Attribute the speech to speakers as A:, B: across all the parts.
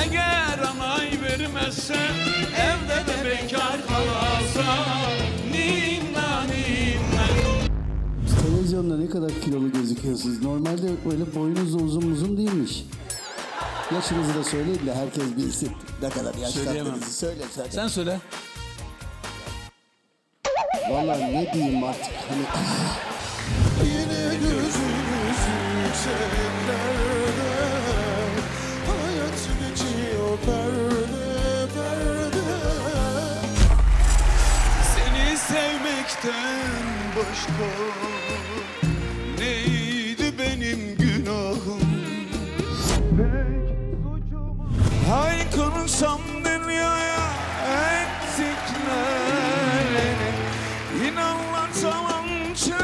A: Eğer anay vermezse evde de bekar kalasa. Ninna ninna.
B: Televizyonda ne kadar kilolu gözüküyorsunuz. Normalde öyle boyunuz da uzun değilmiş. Yaşınızı da söyleyin de herkes bilsin. Ne kadar yaşlandığınızı söyle.
C: Sen söyle.
B: Vallahi ne diyeyim artık. Hani...
D: Yine gözümüz yükseklerde, hayat geçiyor perde perde. Seni sevmekten başka neydi benim günahım? Pek suçum haykırsam dünyaya ettiklerine, İnanlar zaman çektim,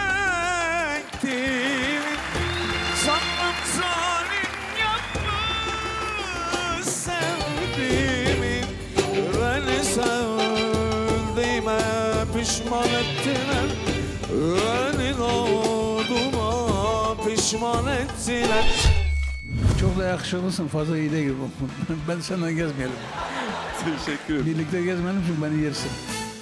D: sandım zalim yapmış sevdiğimi. Beni sevdiğime pişman ettiler, beni doğduğuma pişman ettiler.
C: Çok da yakışıklısın, fazla iyi değil. Ben senden gezmeyelim.
D: Teşekkür ederim.
C: Birlikte gezmeyelim çünkü beni yersin.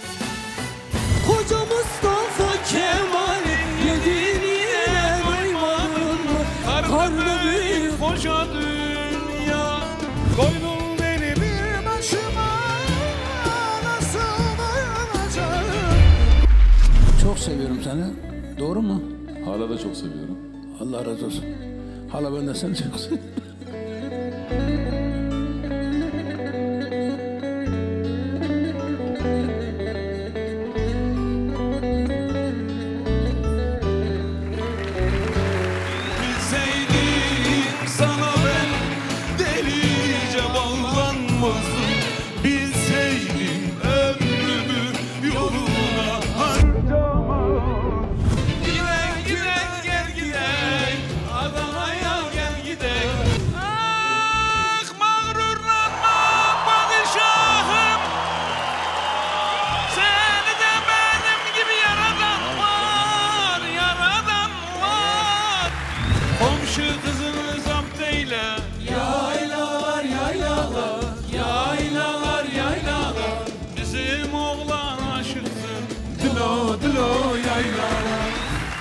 D: Koca Mustafa Kemal'in yediğine doymadın mı? Karnı büyük
A: Koca dünya koydun beni bir başıma, nasıl dayanacağım?
C: Çok seviyorum seni. Doğru mu?
E: Hala da çok seviyorum.
C: Allah razı olsun. Hala ben de seni çok seviyorum.
A: Bilseydim sana ben delice bağlanmazdım. Bilseydim ömrümü yoluna harcamam. Gidek gidek gel gidek, Adana'ya gel gidek. Ah mağrurlanma padişahım, seni de benim gibi yaradan var, yaradan var. Komşu kızını zapt eyle. Yaylalar yaylalar, yaylalar yaylalar. Bizim oğlan aşıktır, dilo dilo yaylalar.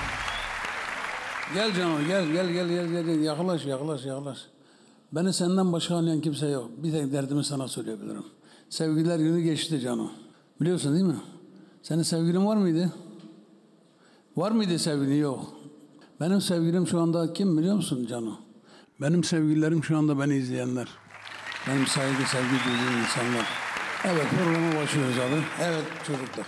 C: Gel canım, gel. Yaklaş. Beni senden başka anlayan kimse yok. Bir tek derdimi sana söyleyebilirim. Sevgililer günü geçti canım. Biliyorsun değil mi? Senin sevgilin var mıydı? Var mıydı sevgilin? Yok. Benim sevgilim şu anda kim biliyor musun canım? Benim sevgililerim şu anda beni izleyenler. Benim sevgi duyduğum insanlar. Evet, programa başlıyoruz abi. Evet çocuklar.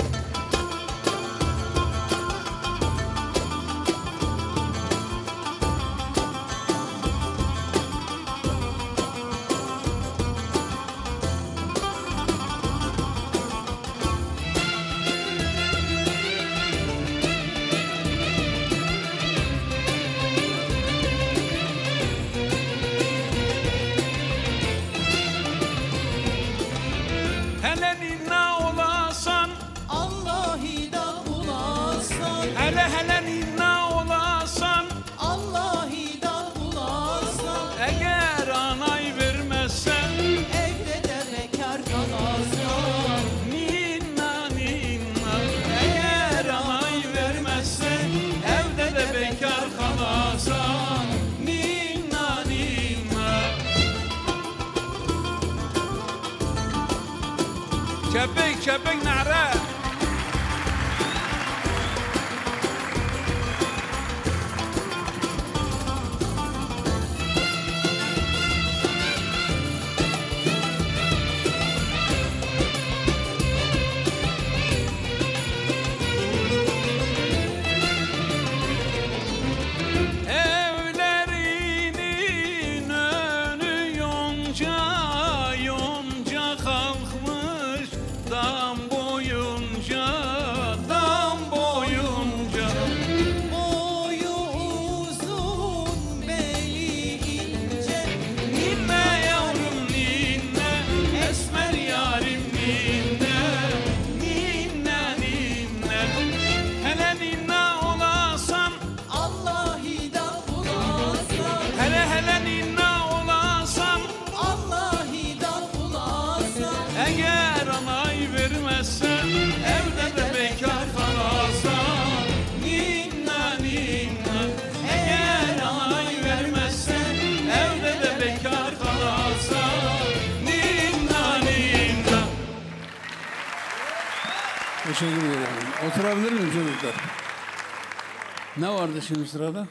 A: Hele ninna olasan,
F: Allahi da bulasan,
A: hele ninna olasan.
F: Allahi da bulasan,
A: Eğer anay vermezsen
F: evde de bekar kalasan.
A: ninna ninna. Eğer anay vermezsen evde de bekar kalasan. Ninna ninna. Kepek nara. Evlerinin önü yonca, yonca kalkmış dam boyun
C: Teşekkür ederim. Oturabilir miyim çocuklar? Ne vardı şimdi sırada?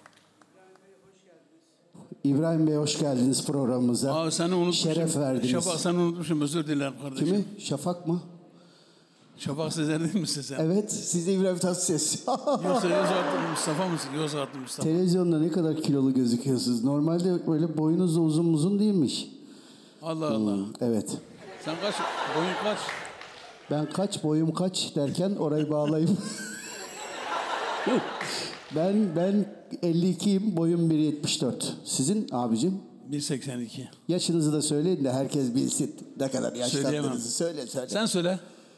B: İbrahim Bey hoş geldiniz programımıza.
C: Aa, seni unutmuşum.
B: Şeref verdiniz.
C: Şafak seni unutmuşum. Özür dilerim kardeşim.
B: Kimi? Şafak mı?
C: Şafak Sezer değil misin sen?
B: Evet, siz de İbrahim Tatlıses.
C: Yoksa Yozgatlı Mustafa mısın? Yozgatlı Mustafa.
B: Televizyonda ne kadar kilolu gözüküyorsunuz. Normalde böyle boyunuz da uzun uzun
C: Allah Allah.
B: Evet.
C: Sen kaç? Boyun kaç?
B: Ben kaç, boyum kaç derken orayı bağlayayım. ben 52'yim, boyum 1.74. Sizin abicim?
C: 1.82.
B: Yaşınızı da söyleyin de herkes bilsin. Ne kadar yaşlandığınızı söyle.
C: Sen söyle.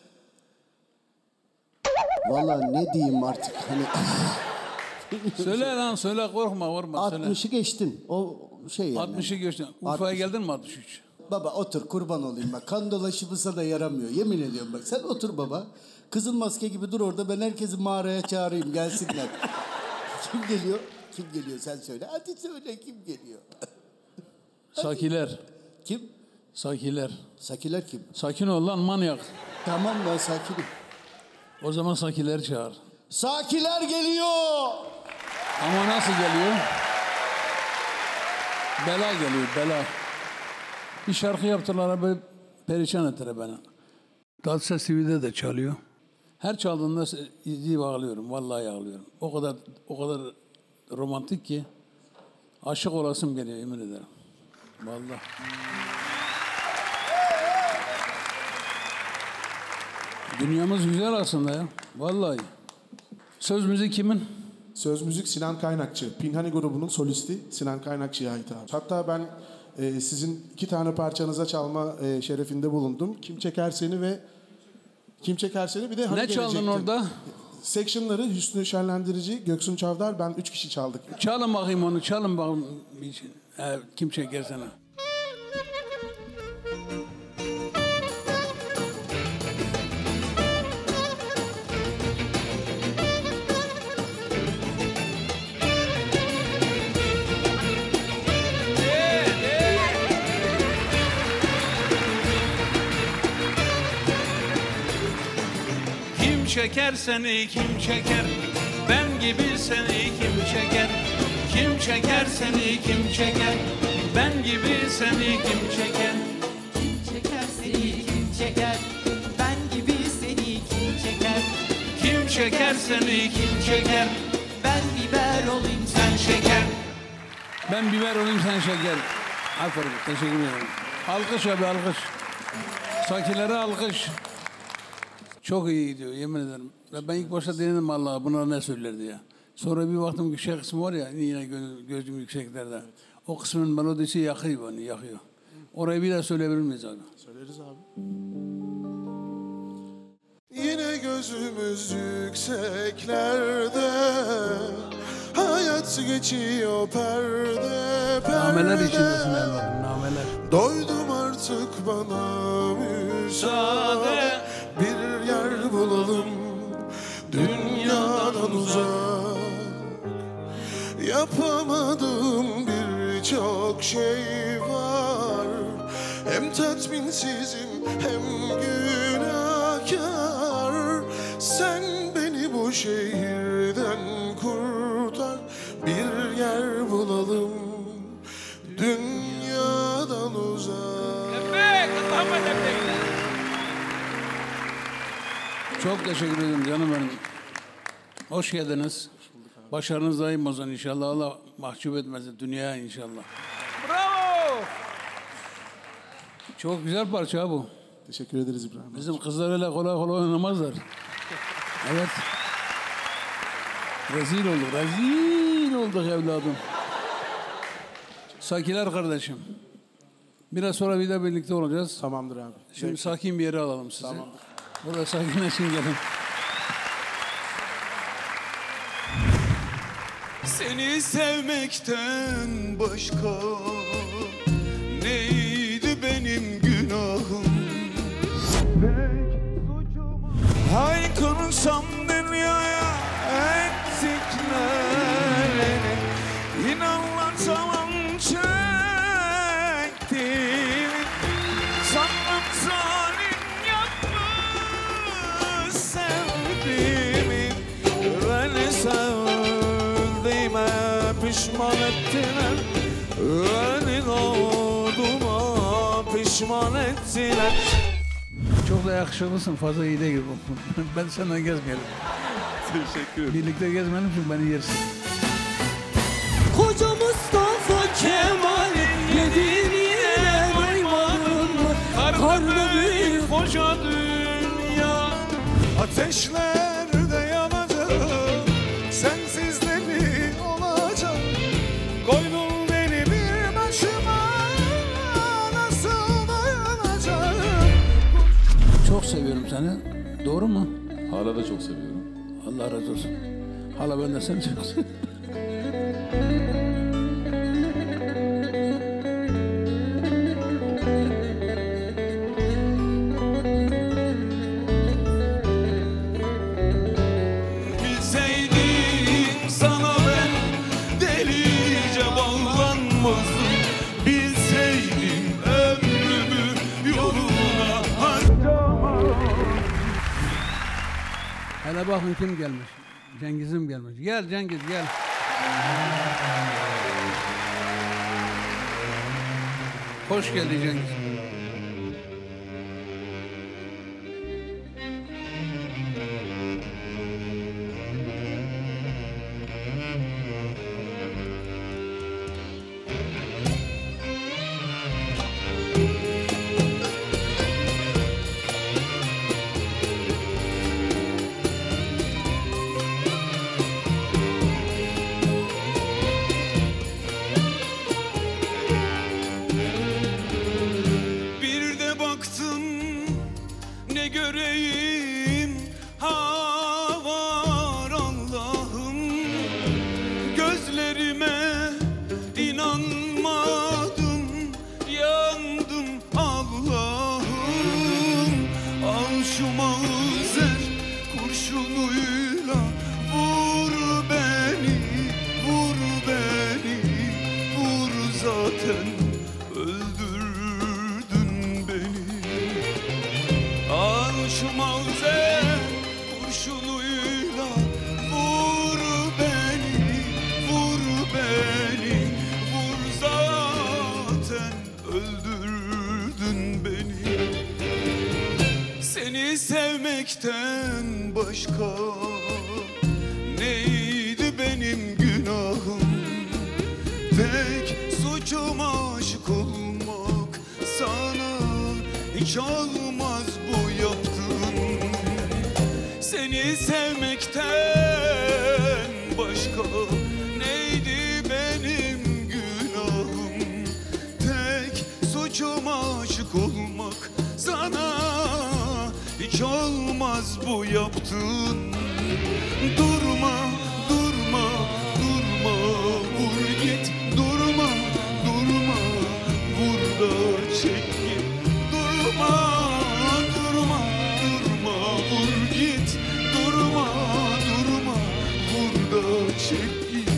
B: Vallahi ne diyeyim artık. Hani
C: Söyle lan söyle, korkma
B: 60'ı geçtin. O şey yani.
C: 60'ı geçtin. Urfa'ya geldin mi 63?
B: Baba otur, kurban olayım bak. Kan dolaşımı sana yaramıyor. Yemin ediyorum bak. Sen otur baba. Kızıl maske gibi dur orada. Ben herkesi mağaraya çağırayım, gelsinler. Kim geliyor? Kim geliyor sen söyle. Hadi söyle, kim geliyor?
C: Sakiler.
B: Kim?
C: Sakiler.
B: Sakiler kim?
C: Sakin ol lan manyak.
B: Tamam, ben sakinim.
C: O zaman sakiler çağır.
B: Sakiler geliyor.
C: Ama nasıl geliyor? Bela geliyor, bela. Bir şarkı yaptılar, böyle perişan ettiler beni. Tatlıses TV'de de çalıyor. Her çaldığında izleyip ağlıyorum, vallahi ağlıyorum. O kadar romantik ki aşık olasım geliyor, yemin ederim. Vallahi. Dünyamız güzel aslında ya, vallahi. Söz müzik kimin?
E: Söz müzik Sinan Kaynakçı. Pinhani grubunun solisti Sinan Kaynakçı'ya ait abi. Hatta ben sizin 2 tane parçanıza çalma şerefinde bulundum. Kim Çeker Seni ve Kim Çeker Seni, bir de Hani
C: Ne çaldın
E: Gelecektin.
C: orada?
E: Section'ları Hüsnü Şenlendirici, Göksun Çavdar, ben 3 kişi çaldık.
C: Çalın bakayım onu, çalın bakayım. Kim çeker sana?
A: Kim çeker seni kim çeker, ben gibi seni kim çeker? Kim çeker seni kim çeker, ben gibi seni kim çeker?
F: Kim çeker seni kim çeker? Ben gibi seni kim çeker?
A: Kim çeker seni kim çeker,
F: Ben biber olayım
A: sen şeker.
C: Ben biber olayım sen şeker. Aferin, teşekkür ederim. Alkış abi, alkış. Sakilere alkış. Çok iyi gidiyor, yemin ederim. Ben ilk başta denedim vallahi bunlar ne söyler diye. Sonra bir baktım ki şey kısmı var ya, yine gözüm yükseklerde. O kısmın melodisi yakıyor beni, yakıyor. Orayı bir daha söyleyebilir miyiz abi?
E: Söyleriz abi. Yine gözümüz yükseklerde, hayat geçiyor perde perde.
C: Nameler içindesin evladım, nameler.
E: Doydum artık, bana müsaade. Bir yer bulalım dünyadan uzak. Yapamadığım birçok şey var. Hem tatminsizim hem günahkar. Sen beni bu şehirden kurtar. Bir yer bulalım dünyadan uzak.
C: Çok teşekkür ederim canım benim. Hoş geldiniz. Başarınız daim olsun inşallah. Allah mahcup etmesin dünyaya inşallah.
A: Bravo!
C: Çok güzel parça bu.
E: Teşekkür ederiz İbrahim.
C: Bizim kızlar öyle kolay kolay oynamazlar. Evet. Rezil olduk evladım. Sakiler kardeşim. Biraz sonra bir de birlikte olacağız.
E: Tamamdır abi.
C: Şimdi sakin bir yere alalım sizi.
E: Tamamdır.
C: Burada sakinleşin gelin.
D: Seni sevmekten başka neydi benim günahım? Haykırsam dünyaya ettiklerine, İnanlar zaman çektim. Sandım zalim yapmış pişman ettiler. Beni doğduğuma pişman ettiler.
C: Çok da yakışıklısın, fazla iyi değil. Ben senden gezmeyelim.
D: Teşekkür ederim.
C: Birlikte gezmeyelim çünkü beni yersin.
F: Koca Mustafa Kemal'in yediğine doymadın mı? Karnı büyük
D: Koca dünya ateşlerde yanacak, sensizleri olacak. Koydun beni bir başıma, nasıl dayanacağım?
C: Çok seviyorum seni. Doğru mu?
G: Hala da çok seviyorum.
C: Allah razı olsun. Hala ben de seni çok seviyorum.
D: Bilseydim sana ben delice bağlanmazdım. Bilseydim ömrümü yoluna harcamam.
C: Hele bakın kim gelmiş. Cengiz'im gelmiş. Gel Cengiz gel. Hoş geldin Cengiz.
D: Bir de baktım ne göreyim, ha var Allah'ım. Gözlerime inanmadım, yandım Allah'ım. Al şu mauzer kurşunuyla vur beni, vur beni, vur zaten öldürdün beni. Al şu mauzer kurşunuyla vur beni, vur beni, vur zaten öldürdün beni. Seni sevmekten başka neydi benim günahım? Tek suçum aşık olmak, sana hiç olmaz bu yaptığın. Seni sevmekten başka neydi benim günahım? Tek suçum aşık olmak, sana hiç olmaz bu yaptığın. Durma, durma, durma, vur git. Durma, durma, vur da çek git. Durma, durma, durma, vur git. Durma, durma, vur da çek git.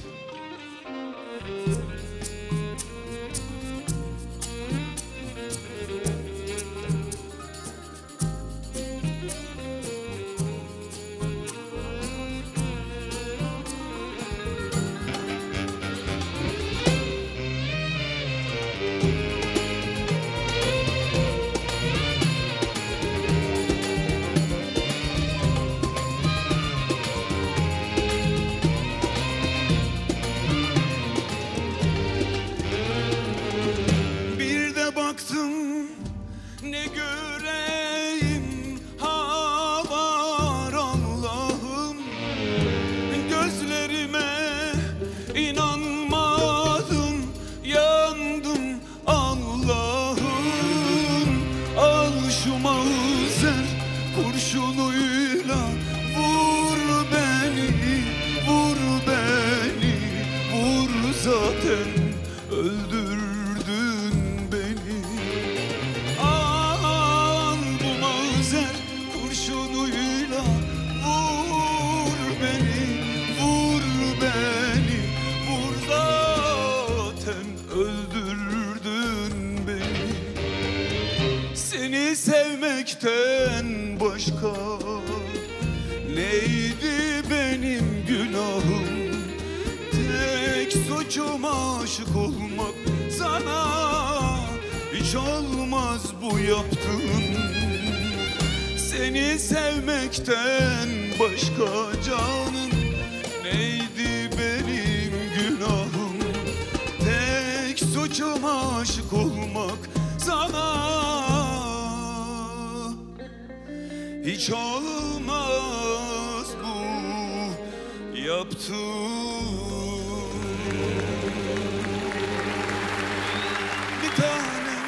D: Bir de baktım ne göreyim, ha var Allah'ım. Gözlerime inanmadım, yandım Allah'ım. Al şu mauzer kurşunuyla vur beni, vur beni, vur zaten öldürdün beni. Al bu mauzer kurşunuyla vur beni, vur beni, vur zaten öldürdün beni. Seni sevmekten başka neydi benim günahım? Tek suç suçum aşık olmak sana. Hiç olmaz bu yaptığın. Seni sevmekten başka canım neydi benim günahım? Tek suçum aşık olmak sana. Hiç olmaz bu yaptığım. Bir tanem,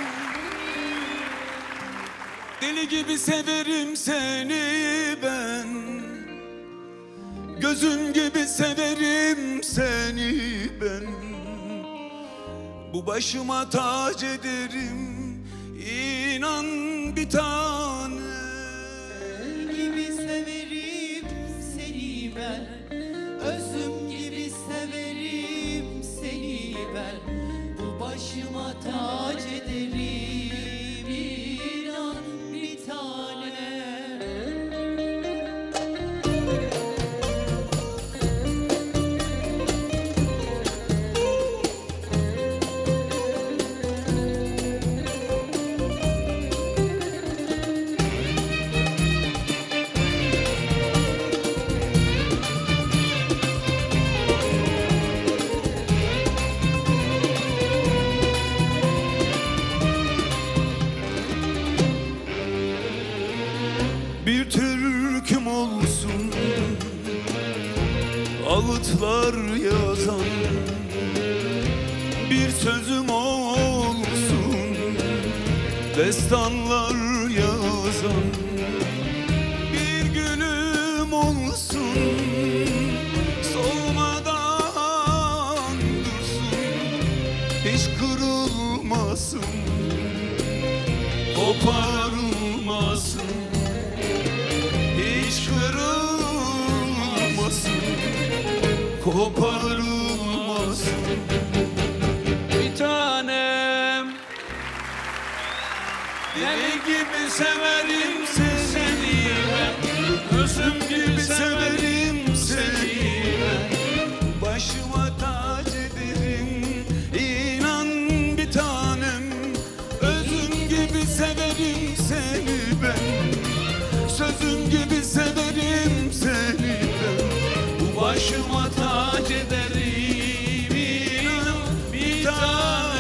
D: deli gibi severim seni ben. Gözüm gibi severim seni ben. Bu başıma tac ederim, inan bir tane.
F: Gibi severim seni ben, özüm gibi severim seni ben. Bu başıma tac ederim, inan bir tane.
D: Bir türküm olsun ağıtlar yazan, bir sözüm olsun destanlar yazan, bir gülüm olsun solmadan dursun, hiç kırılmasın, koparılmasın, hiç kırılmasın, koparılmasın.
A: Bir tanem, deli gibi severim seni ben. Özüm gibi severim seni ben.
D: Başıma tac ederim, inan bir tanem. Özüm gibi severim seni ben. Sözüm gibi severim seni ben.
A: Bu başıma tac ederim, inan bir tanem.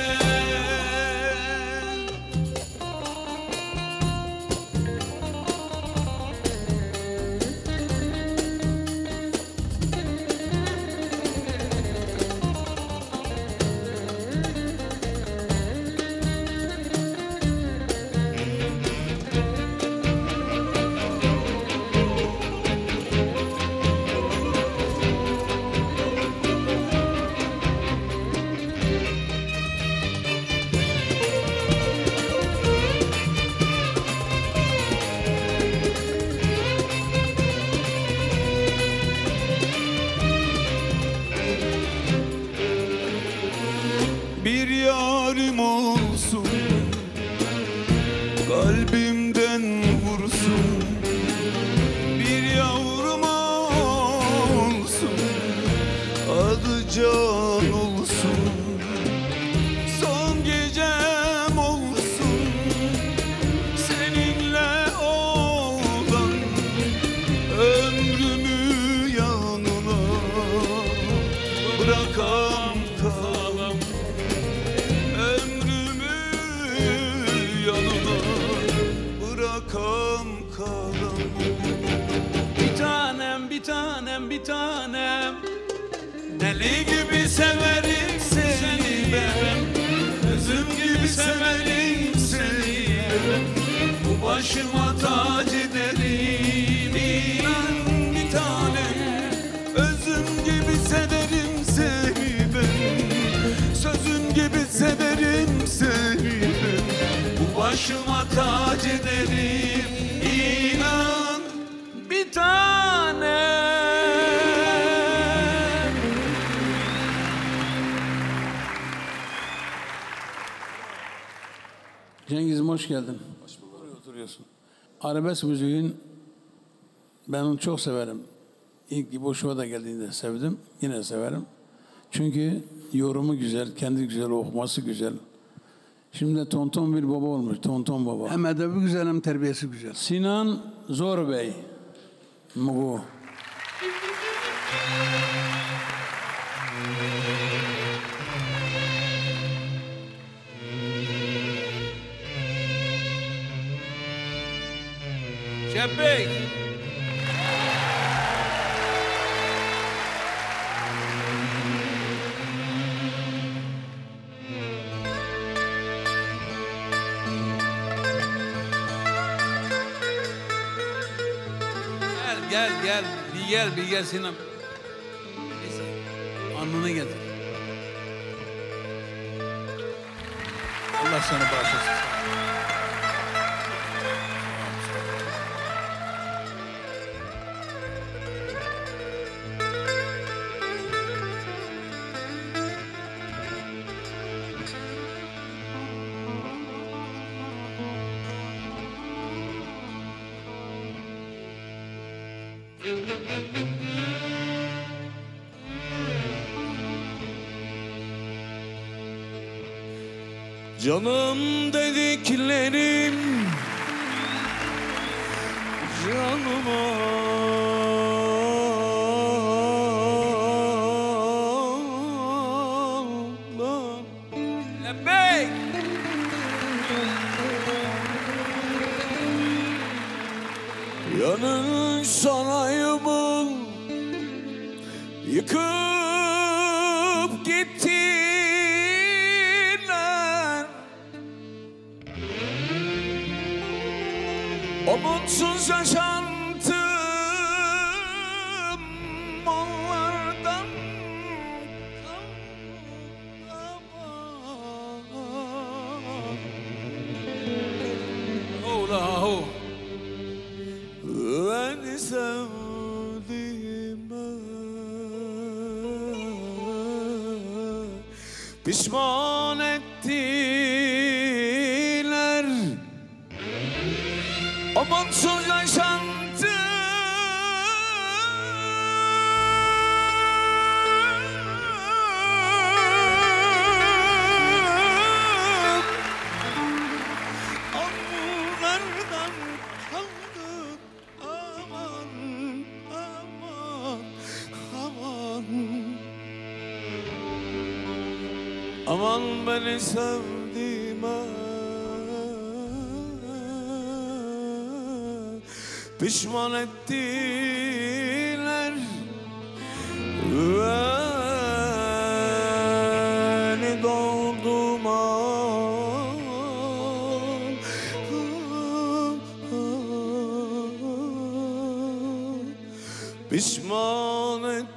D: Bir yarim olsun, kalbimden vursun. Bir yavrum olsun, adı Can olsun. Son gecem olsun, seninle olan ömrümü yanına bırakam kalam. Ömrümü yanına bırakam kalam.
A: Bir tanem, bir tanem, bir tanem, deli gibi severim seni ben. Özüm gibi severim seni ben. Bu başıma tac ederim, inan bir tanem.
D: Özüm gibi severim seni ben. Sözüm gibi severim seni ben.
A: Bu başıma tac ederim, inan bir tanem.
C: Cengiz'im hoş geldin. Hoş bulduk. Buraya oturuyorsun. Arabesk müziğin ben onu çok severim. İlk İbo Show'a da geldiğinde sevdim. Yine severim. Çünkü yorumu güzel, kendi güzel, okuması güzel. Şimdi de tonton bir baba olmuş, tonton baba. Hem edebi güzel hem terbiyesi güzel. Sinan Zorbey. Bu.
A: Şebek. Gel. Bir gel Sinan. Neyse. Alnını getir. Allah seni bağışlasın.
D: Canım dediklerim canıma
A: Lebek.
D: yanın sarayımın yıkıp gittiler. O mutsuz yaşantım onlardan
A: Ola.
D: beni sevdiğime pişman ettiler. O mutsuz yaşantı onlardan kaldı. Aman, aman, aman. Aman beni sevdiğime pişman ettiler. Beni doğduğuma pişman ettiler.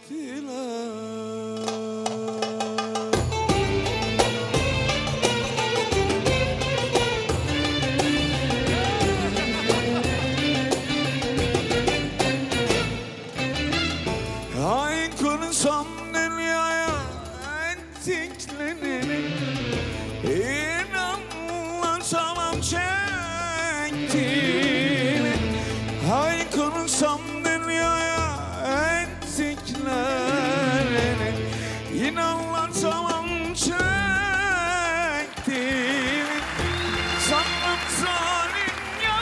D: Hain konuşsam dünyaya ettiklerini inanmasam çektiğini. Hain konuşsam dünyaya ettiklerini inanmasam çektiğini. Sandım zalim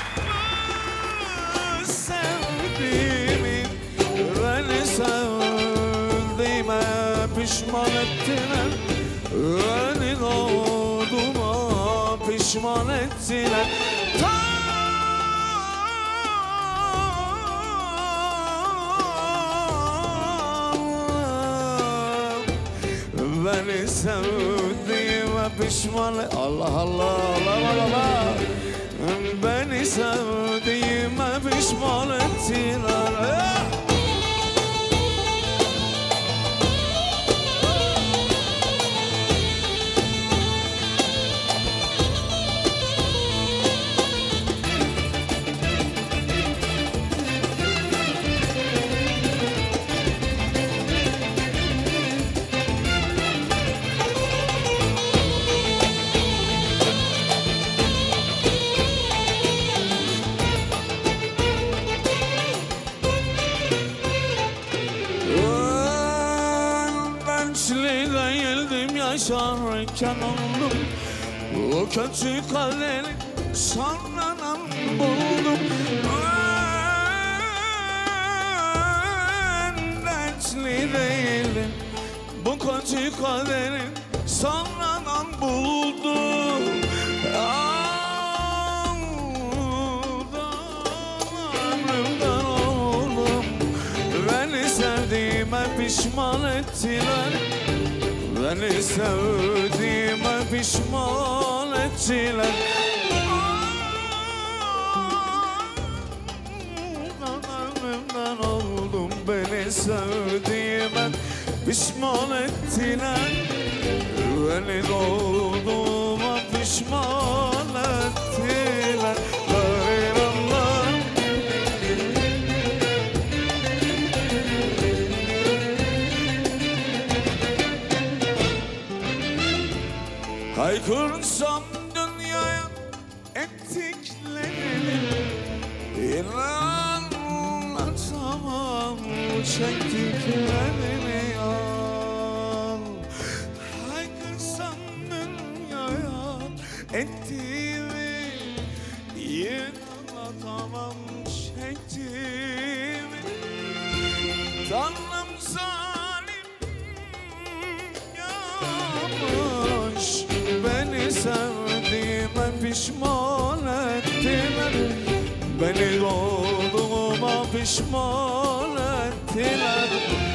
D: yapmış sevdiğimi. Beni sevdiğime pişman ettiler. Beni doğduğuma pişman ettiler. Beni sevdiğime pişman Allah Allah Allah Allah. Beni sevdiğime pişman ettiler. yaşarken oldum. O kötü kaderi sonradan buldum. Ben dertli değilim. Bu kötü kaderi sonradan buldum. Ömrümden oldum. Beni sevdiğime pişman ettiler. Beni sevdiğime pişman ettiler. Ömrümden oldum. Beni sevdiğime pişman ettiler. Beni doğduğuma pişman ettiler. Haykırsam dünyaya ettiklerini İnanmatamam çektiklerini yan. Haykırsam dünyaya ettiğimi İnanmatamam çektiğimi. Tanrım zalim yapmış. Beni sevdiğime pişman ettiler. Beni doğduğuma pişman ettiler.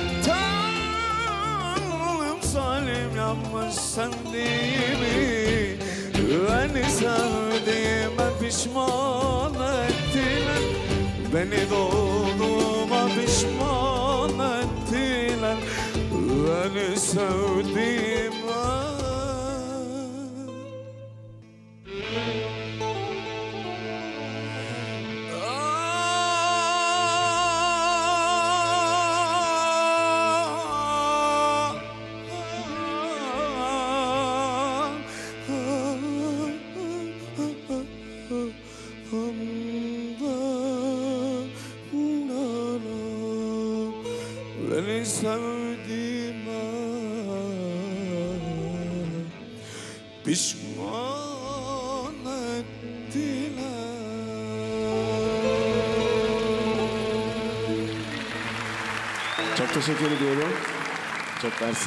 D: Tanrım zalim yapmış sevdiğimi. Beni sevdiğime pişman ettiler. Beni doğduğuma pişman ettiler. Beni sevdiğime. Beni sevdiğime pişman ettiler.
G: Çok teşekkür ediyorum. Çok mersi.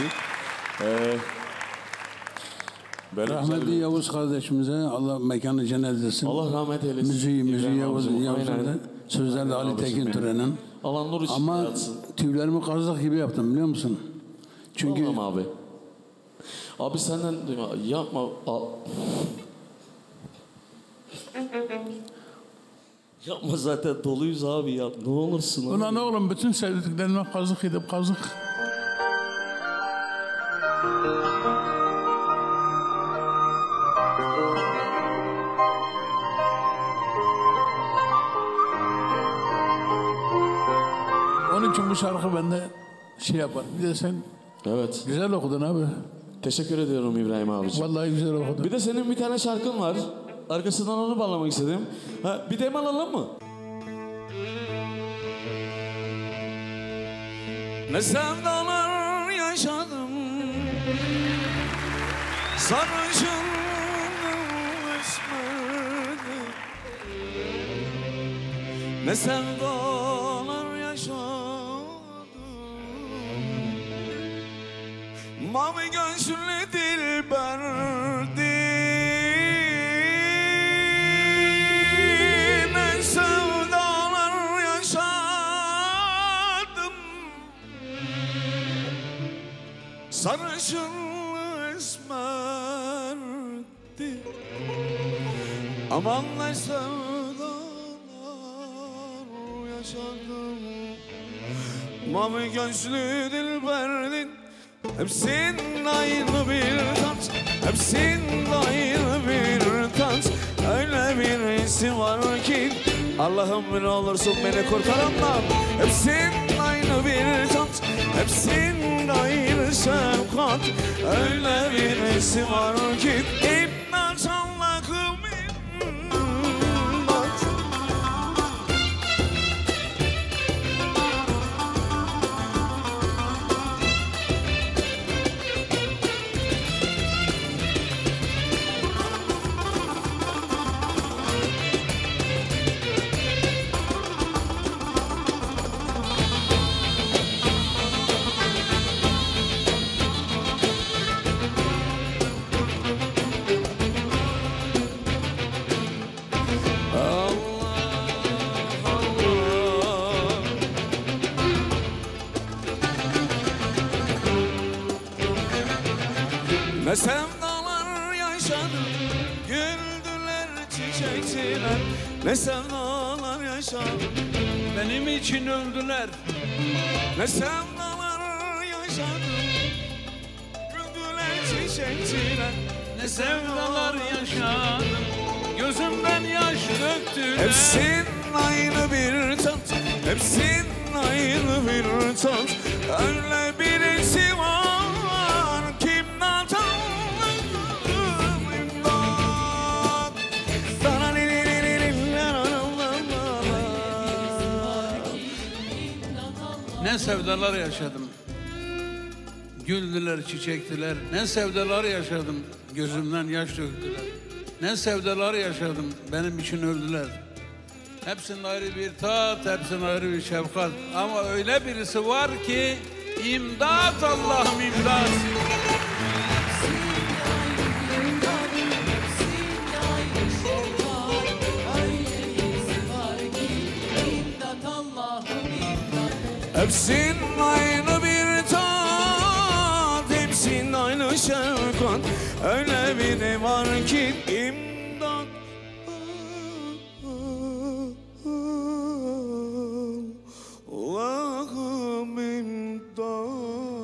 C: Rahmetli Yavuz kardeşimize Allah mekanı cennet etsin.
G: Allah rahmet eylesin.
C: Müziği
G: İbrahim
C: Yavuz'un
G: abicim.
C: sözlerle Ali
G: abicim
C: Tekin
G: benim.
C: Tören'in.
G: Allah nur içinde
C: Ama
G: yatsın.
C: tüylerimi kazak gibi yaptım biliyor musun? Çünkü
G: Vallahi abi. Abi senden duyma. Yapma. Yapma zaten doluyuz abi ya. Ne olursun abi.
C: ulan oğlum bütün sevdiklerime kazık edip kazık. Onun için bu şarkı bende şey yapar. Bir de sen
G: Evet.
C: güzel okudun abi.
G: Teşekkür ediyorum İbrahim abiciğim.
C: Vallahi güzel okudun.
G: Bir de senin bir tane şarkın var. Arkasından onu bağlamak istedim. Ha, bir dem alalım mı?
D: Ne sevdalar yaşadım. Sarışın esmerdi. Ne sevdalar yaşadım. Mavi gözlü dilberdi. Ne sevdalar yaşadım. Sarışın esmerdi. Aman ne sevdalar yaşadım. Mavi gözlü dilberdin. Hepsinin aynı bir tat. Hepsinin aynı bir tat. Öyle birisi var ki Allah'ım ne olursun beni kurtaranlar. Hepsinin aynı bir tat. Hepsinin aynı şefkat. Öyle birisi var ki İmdat Allah'ım imdat. çektiler. Ne sevdalar yaşadım.
A: Benim için öldüler.
D: Ne sevdalar yaşadım. Güldüler çiçekçiler.
A: Ne sevdalar yaşadım. Gözümden yaş döktüler.
D: Hepsinin aynı bir tat. Hepsinin aynı bir tat. Öyle birisi var. Kimden tanıdım imdat.
A: Ne sevdalar yaşadım. Güldüler, çiçektiler. Ne sevdalar yaşadım. Gözümden yaş döktüler. Ne sevdalar yaşadım. Benim için öldüler. Hepsinin ayrı bir tat, hepsinin ayrı bir şefkat. Ama öyle birisi var ki imdat, Allah'ım imdat.
D: Hepsinin aynı bir tat, hepsinin aynı şefkat. Öyle biri var ki imdat. Allah'ım imdat.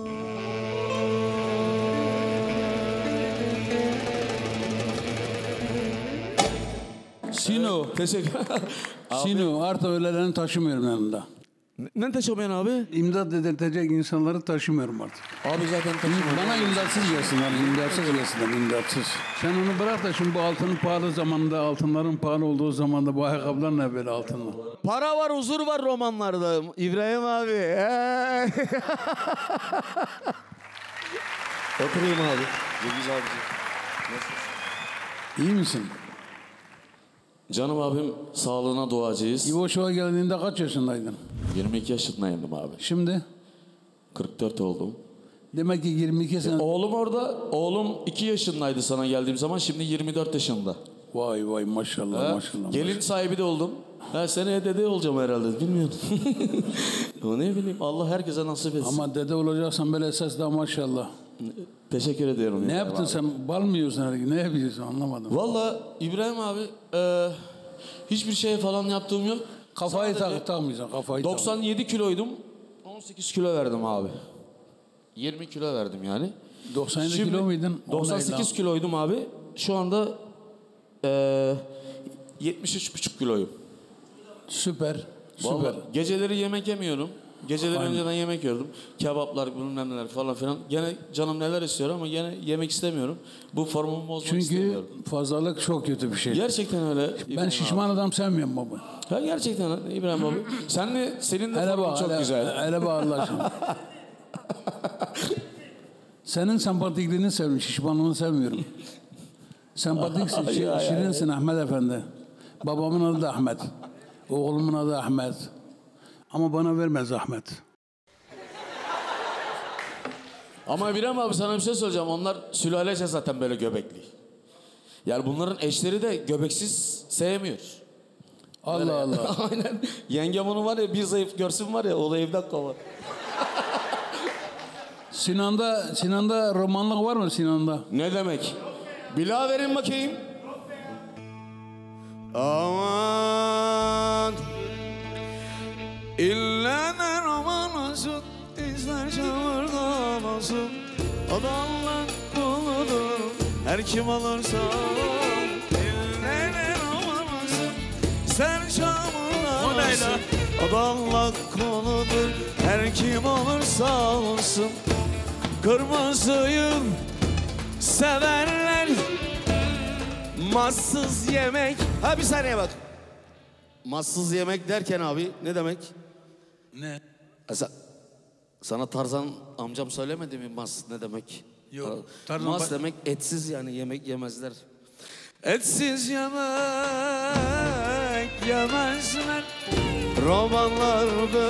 C: Sino.
G: Teşekkür.
C: Sino artık öylelerini taşımıyorum yanımda.
G: Ne taşımıyorsun abi?
C: İmdat dedirtecek insanları taşımıyorum artık.
G: Abi zaten taşımıyorum.
C: Bana imdatsız gelsinler, imdatsız gelsinler, imdatsız. Sen onu bırak da şimdi bu altının pahalı zamanında, altınların pahalı olduğu zamanda bu ayakkabılar ne böyle altınlı?
G: Para var, huzur var romanlarda. İbrahim abi. Oturayım abi. Cengiz abici.
C: İyi misin?
G: Canım abim, sağlığına duacıyız.
C: İvo Show'a geldiğinde kaç yaşındaydın?
G: 22 yaşındaydım abi.
C: Şimdi?
G: 44 oldum.
C: Demek ki 22 sene...
G: Oğlum orada, oğlum 2 yaşındaydı sana geldiğim zaman, şimdi 24 yaşında.
C: Vay vay maşallah
G: Ha?
C: maşallah.
G: Gelin sahibi de oldum. Seneye dede olacağım herhalde, bilmiyorum. O ne bileyim, Allah herkese nasip etsin.
C: Ama dede olacaksan böyle esas da maşallah.
G: Teşekkür ediyorum.
C: Ne
G: İbrahim
C: yaptın
G: abi.
C: sen? Bal mı yiyorsun her gün? Ne yapıyorsun anlamadım.
G: Valla İbrahim abi, hiçbir şey falan yaptığım yok.
C: Kafayı
G: Sadece
C: takmayacaksın kafayı
G: 97 kiloydum, 18 kilo verdim abi. 20 kilo verdim yani.
C: 97
G: Şimdi
C: kilo muydun? O
G: 98
C: neydi lan?
G: kiloydum abi. Şu anda 73,5 kiloyum.
C: Süper. Süper.
G: Vallahi geceleri yemek yemiyorum. Geceleri
C: Aynen.
G: önceden yemek yiyordum. Kebaplar, bilmem neler falan filan. Gene canım neler istiyor ama gene yemek istemiyorum. Bu formumu bozmak
C: Çünkü
G: istemiyorum.
C: fazlalık çok kötü bir şey.
G: Gerçekten öyle.
C: Ben
G: İbrahim
C: şişman adam sevmiyorum baba.
G: abi. Ha, gerçekten öyle İbrahim abi. Senin de
C: Hele
G: formun
C: bak,
G: çok güzel.
C: hele bak Allah aşkına. Senin sempatikliğini seviyorum, şişmanlığını sevmiyorum. Sempatiksin, şirinsin Ahmet Efendi. Babamın adı da Ahmet. Oğlumun adı Ahmet. Ama bana verme zahmet.
G: Ama İbrahim abi sana bir şey söyleyeceğim. Onlar sülalece zaten böyle göbekli. Yani bunların eşleri de göbeksiz sevmiyor.
C: Allah Allah.
G: Aynen. Yengem onu var ya, bir zayıf görsün var ya, o da evden kovar.
C: Sinan'da romanlık var mı Sinan'da?
G: Ne demek? Bila verin bakayım.
D: Aman İlle ne roman olsun, izler çamurdan olsun. O da Allah kuludur, her kim olursa. İlle ne roman olsun, izler çamurdan olsun. O da Allah kuludur, her kim olursa olsun. Kırmızıyı severler, massız yemek. Ha bir saniye bak. Massız yemek derken abi ne demek?
A: Ne?
D: Sana Tarzan amcam söylemedi mi mas ne demek?
A: Yok, Tarzan
D: Mas demek etsiz yani yemek yemezler. Etsiz yemek yemezler. Romanlar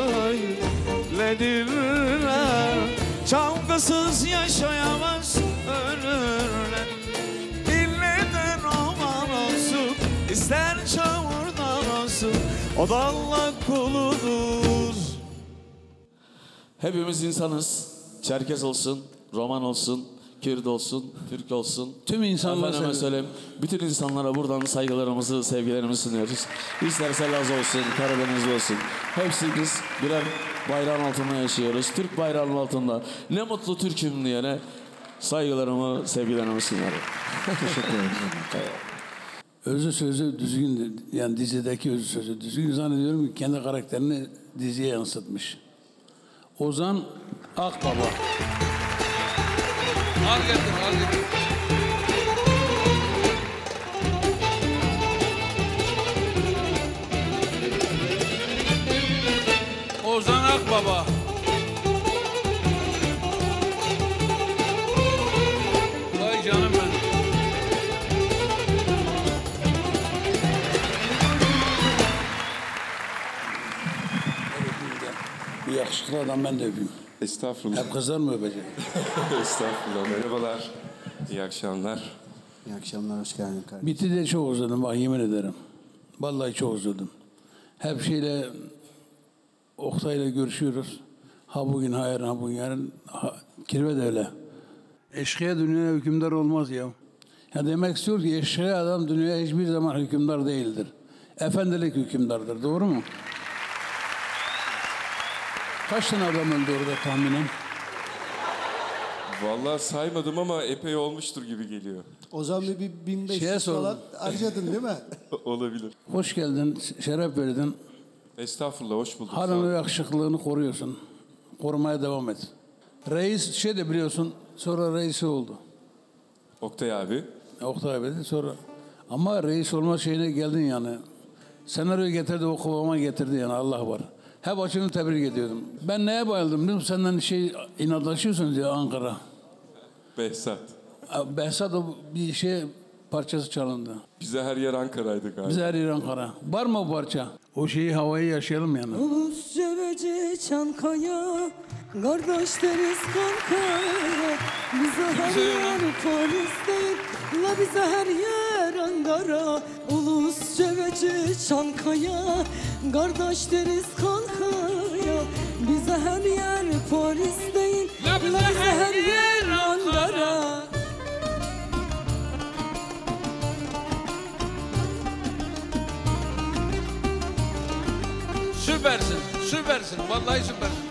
D: böyledirler. Çalgısız yaşayamaz ölürler. İlle de roman olsun, ister çamurdan olsun. O da Allah kuludur.
G: Hepimiz insanız. Çerkez olsun, Roman olsun, Kürt olsun, Türk olsun.
C: Tüm insanlara
G: Efendime söyleyeyim, bütün insanlara buradan saygılarımızı, sevgilerimizi sunuyoruz. İsterse Laz olsun, Karadeniz olsun. Hepsi biz birer bayrağın altında yaşıyoruz. Türk bayrağının altında. Ne mutlu Türk'üm diyene saygılarımı, sevgilerimi sunuyorum.
C: Teşekkür ederim. Özü sözü düzgün, yani dizideki özü sözü düzgün. Zannediyorum ki kendi karakterini diziye yansıtmış. Ozan Akbaba.
A: Al getir, al getir. Ozan Akbaba. Vay canım benim.
C: Bir yakışıklı adam, ben de öpeyim.
H: Estağfurullah.
C: Hep kızlar mı öpecek?
H: Estağfurullah. Merhabalar. İyi akşamlar.
B: İyi akşamlar, hoş geldin kardeşim.
C: Bitti de çok özledim, bak yemin ederim. Vallahi çok özledim. Hep şeyle, Oktay'la görüşüyoruz. Ha bugün, ha yarın, ha bugün, yarın. Kirve de öyle. Eşkıya dünyaya hükümdar olmaz ya. Ya demek istiyor ki eşkıya adam dünyaya hiçbir zaman hükümdar değildir. Efendilik hükümdardır, doğru mu? Kaç tane adam öldü orada tahminen?
H: Vallahi saymadım ama epey olmuştur gibi geliyor.
B: Ozan bir 1500
C: Şeye sordum.
B: falan harcadın değil mi?
H: Olabilir.
C: Hoş geldin, şeref verdin.
H: Estağfurullah, hoş bulduk. Sağ
C: Halen
H: olun.
C: o yakışıklılığını koruyorsun. Korumaya devam et. Reis şey de biliyorsun, sonra reisi oldu.
H: Oktay abi.
C: Oktay abi sonra. Ama reis olma şeyine geldin yani. Senaryoyu getirdi, o kıvama getirdi yani, Allah var. Hep açını tebrik ediyordum. Ben neye bayıldım biliyor musun? Senden inatlaşıyorsunuz ya Ankara.
H: Behzat.
C: Behzat o bir şey parçası çalındı.
H: Bize her yer Ankara'ydı galiba.
C: Bize her yer Ankara. Var mı o parça? O şeyi, havayı yaşayalım yani.
I: Ulus Cebeci Çankaya, kardeş deriz kankaya. Bize her yer Paris değil, la bize her yer Ankara. Ulus Cebeci Çankaya, kardeş deriz kankaya. Bize her yer Paris değil, la bize her yer Ankara.
A: Süpersin, süpersin. Vallahi süpersin.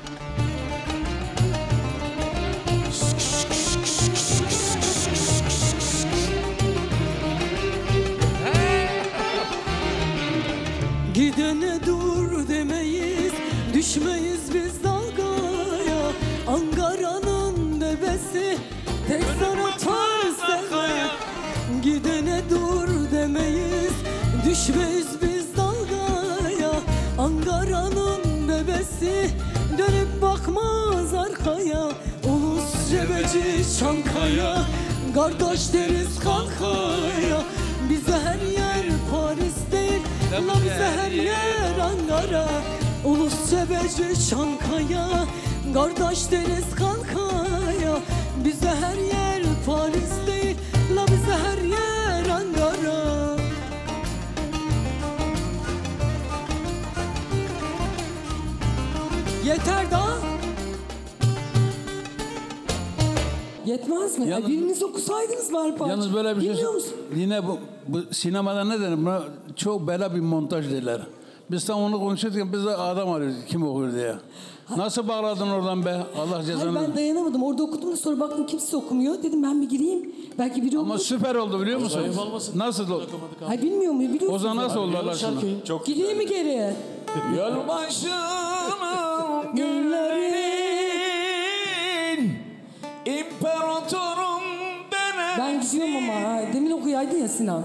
I: Gidene dur demeyiz, düşmeyiz biz dalgaya. Ankara'nın bebesi tek sana tarzaya. Gidene dur demeyiz, düşmeyiz biz dalgaya. Ankara'nın bebesi dönüp bakmaz arkaya. Ulus Cebeci Çankaya, kardeş deriz kankaya. Bize her yer Paris değil, la bize her yer Ankara. Ulus Cebeci Çankaya, kardeş deriz kankaya. Bize her yer Paris değil, la bize her yer Ankara. Yeter daha. Yetmez mi?
C: Yalnız-
I: Biriniz okusaydınız bari parça.
C: Yalnız böyle bir şey...
I: Bilmiyor musun?
C: Yine bu sinemada ne derim? Buna çok bela bir montaj derler. Biz tam onu konuşurken biz de adam arıyoruz kim okur diye. Nasıl bağladın oradan be? Allah
I: Hayır,
C: cezanı.
I: ben dayanamadım. Orada okudum da sonra baktım kimse okumuyor. Dedim ben bir gireyim. Belki biri
C: Ama
I: okur.
C: süper oldu biliyor musun?
G: Zayıf olmasın.
C: Nasıl oldu?
I: Hayır bilmiyor muyum? Biliyor
C: O
I: musun?
C: zaman nasıl oldu Allah aşkına?
H: Çok
I: Gireyim mi geriye?
G: Yılbaşının günlerin imparatorum denesin.
I: Ben gidiyorum ama. Ha. Demin okuyaydın ya Sinan.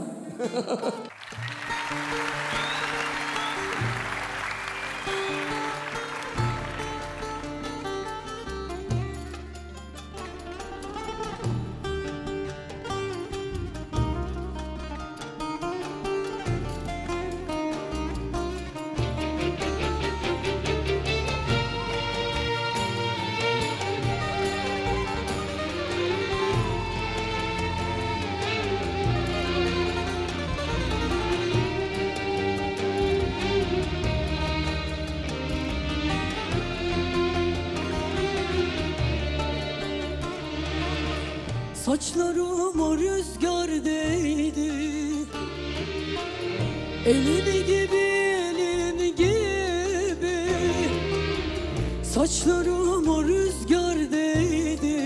I: Saçlarıma rüzgar değdi, elin gibi elin gibi. Saçlarıma rüzgar değdi,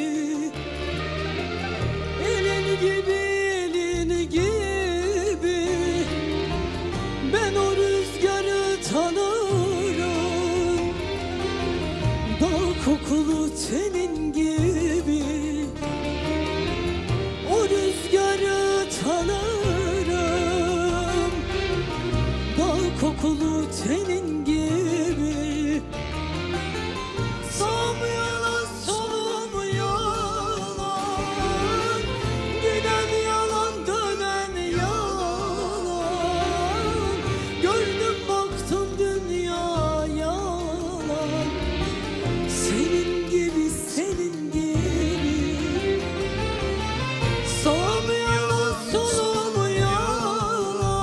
I: elin gibi elin gibi. Ben o rüzgarı tanırım, dağ kokulu tenin gibi. O rüzgarı tanırım, dağ kokulu tenin gibi. Sağım yalan, solum yalan, giden yalan, dönen yalan. Gördüm baktım dünya yalan, senin gibi senin gibi. Sağım yalan, solum yalan,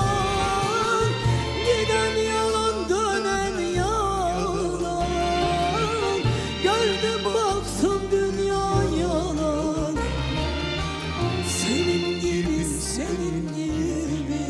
I: giden yalan, dönen yalan. Gördüm baktım dünya yalan, senin gibi senin gibi.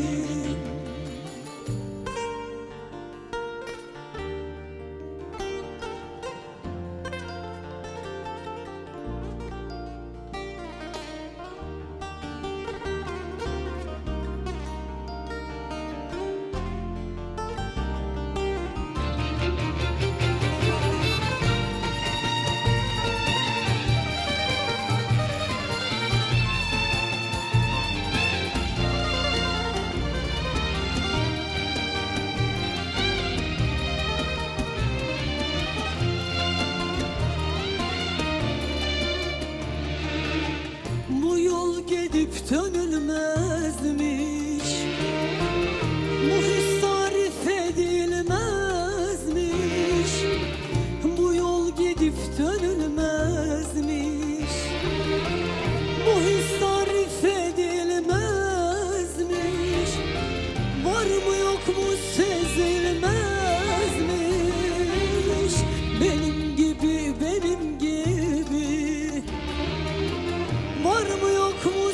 I: Bu yol gidip dönülmezmiş, bu his tarif edilmezmiş. Bu yol gidip dönülmezmiş, bu his tarif edilmezmiş. Var mı yok mu sezilmezmiş. Benim gibi benim gibi. Var mı yok mu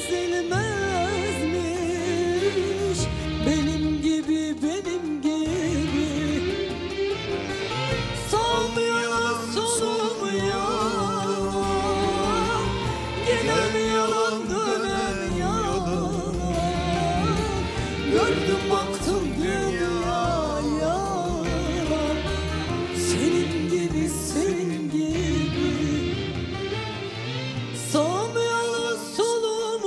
I: sezilmezmiş. Benim gibi benim gibi. Sağım yalan, solum yalan, giden yalan, dönen yalan. Gördüm baktım dünya yalan, senin gibi senin gibi. Sağım yalan, solum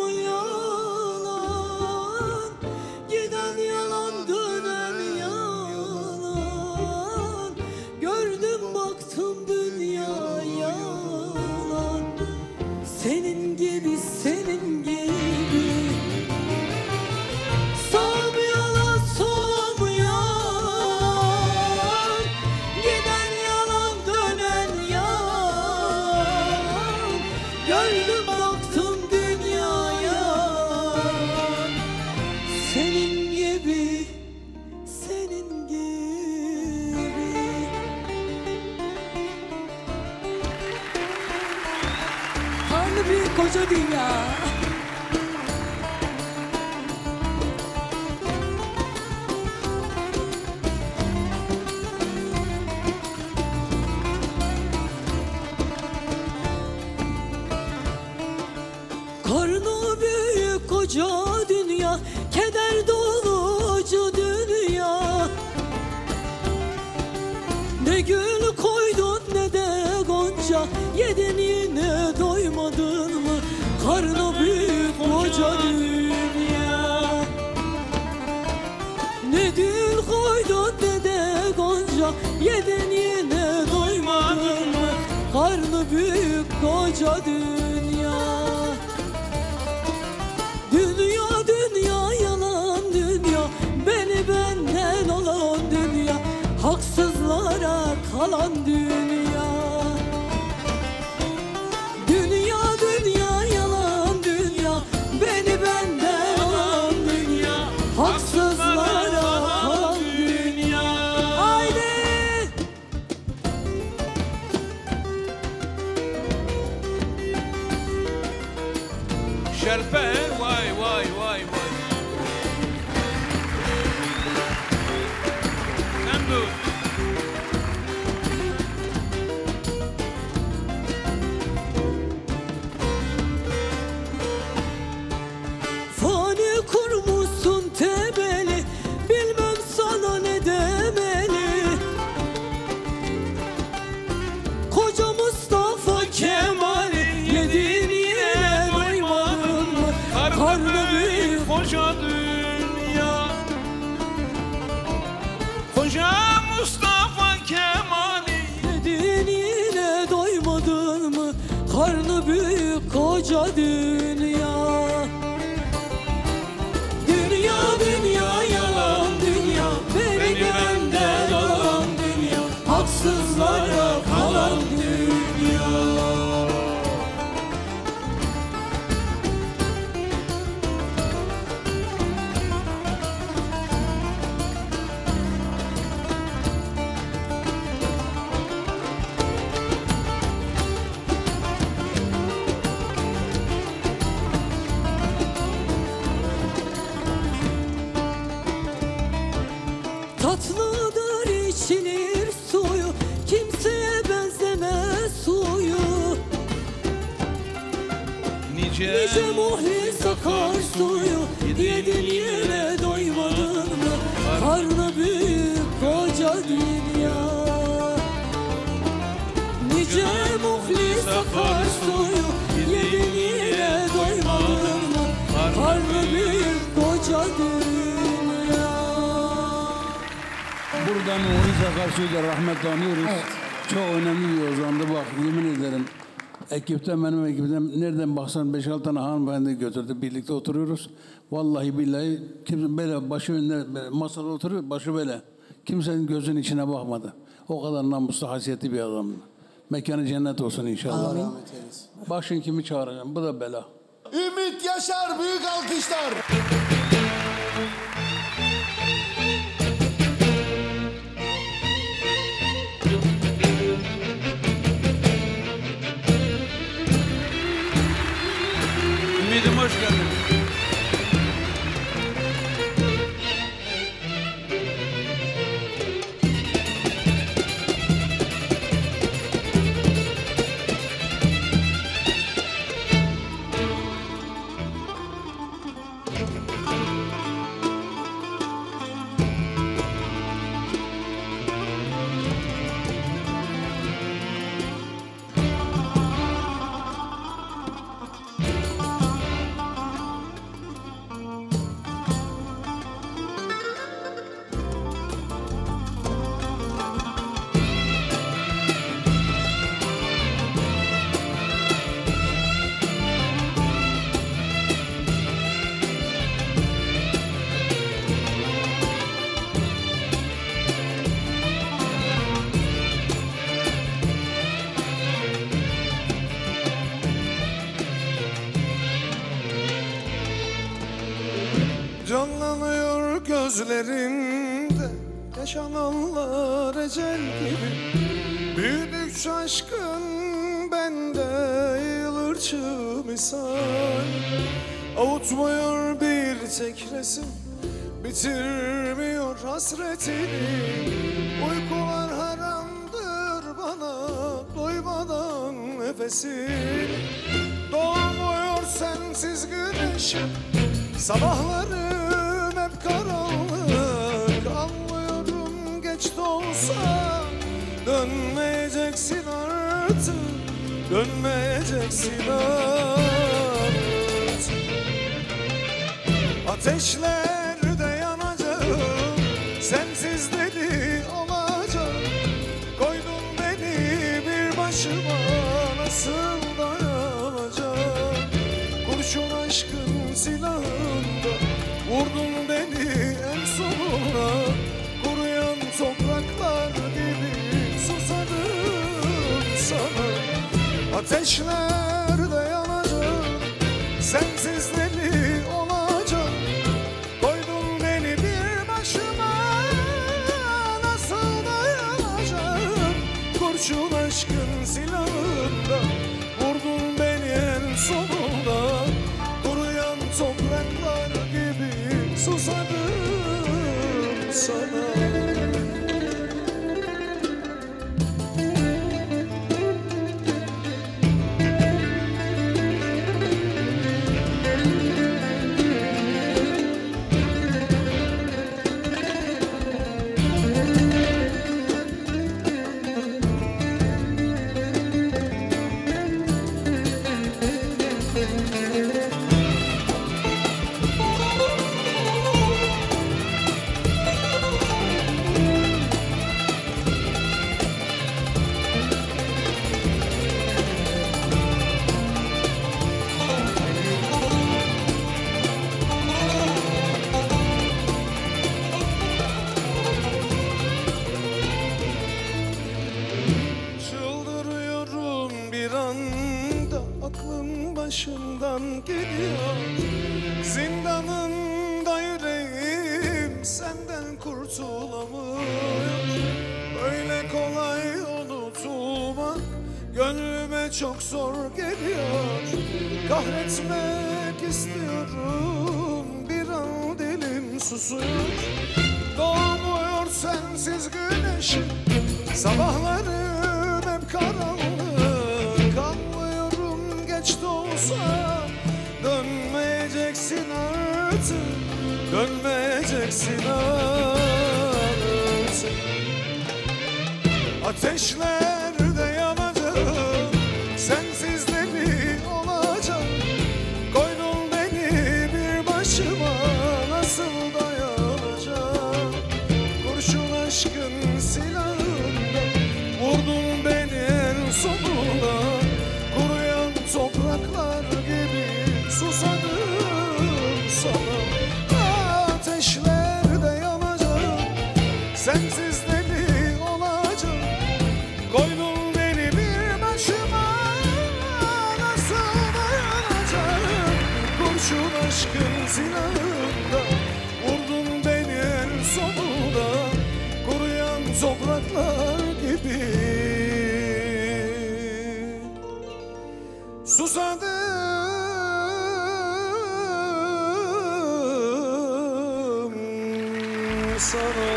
I: yalan, giden yalan, dönen yalan. Gördüm baktım dünya yalan, senin gibi senin gibi. Sağım yalan, solum yalan, giden yalan, dönen yalan. Gördüm baktım dünyaya, senin gibi senin gibi. Tanrı büyük koca dünya. Karnı büyük koca dünya, keder dolucu dünya. Ne gül koydun ne de gonca, yedin yine doymadın mı? Karnı büyük koca dünya. Ne gül koydun ne de gonca, yedin yine doymadın mı? Karnı büyük koca dünya. Dünya dünya yalan dünya, beni benden alan dünya, haksızlara kalan dünya. Dünya dünya yalan dünya, beni benden alan dünya, haksızlara kalan dünya. Haydi! tatlıdır içilir suyu, kimseye benzemez suyu. Nice muhlis akar suyu, yedin yine doymadın mı? Karnı büyük koca dünya. Nice muhlis akar suyu, yedin yine doymadın mı? Karnı büyük koca dünya.
C: Buradan Muhlis Akarsu'yu da rahmetle anıyoruz. Evet. Çok önemli bir ozandı bak, yemin ederim. Benim ekipten nereden baksan 5-6 tane hanımefendi götürdü. Birlikte oturuyoruz. Vallahi billahi kimse böyle başı önünde böyle masada oturuyor, başı böyle. Kimsenin gözünün içine bakmadı. O kadar namuslu, hasiyetli bir adamdı. Mekanı cennet olsun inşallah.
B: Amin.
C: Bak şimdi kimi çağıracağım, bu da bela.
B: Ümit Yaşar, büyük alkışlar.
A: Ümit'im hoş geldin.
J: Canlanıyor gözlerimde yaşananlar ecel gibi. Büyüdükçe aşkın bende yılırçı misal. Avutmuyor bir tek resim, bitirmiyor hasretini. Uykular haramdır bana, doymadan nefesin. Doğmuyor sensiz güneşim, sabahlarım hep karanlık. Anlıyorum geç de olsa dönmeyeceksin artık, dönmeyeceksin artık. Ateşlerde yanacağım, sensiz deli olacağım. Koydun beni bir başıma, nasıl dayanacağım? Kurşun aşkın silahında vurdun beni en sonuna. Kuruyan topraklar gibi susadım sana. Ateşlerde yanacağım, sensiz deli olacağım. Koydun beni bir başıma, nasıl dayanacağım? Kurşun aşkın silahında vurdun beni en sonunda. Kuruyan topraklar gibi susadım sana. Çıldırıyorum bir anda, aklım başımdan gidiyor. Zindanında yüreğim, senden kurtulamıyor. Böyle kolay unutulmak gönlüme çok zor geliyor. Kahretmek istiyorum, bir an dilim susuyor. Doğmuyor sensiz güneşim. Sabahlarım hep karanlık. Anlıyorum geç de olsa dönmeyeceksin artık. Dönmeyeceksin artık. Ateşlerde yanacağım, sensiz deli olacağım. Koydun beni bir başıma, nasıl dayanacağım? Kurşun aşkın silahında vurdun beni en sonunda. Kuruyan topraklar gibi susadım sana. Ateşlerde yanacağım, sensiz deli olacağım. Koydun beni bir başıma, nasıl dayanacağım? Kurşun aşkın silahında vurdun beni en sonunda. Kuruyan topraklar gibi susadım sana.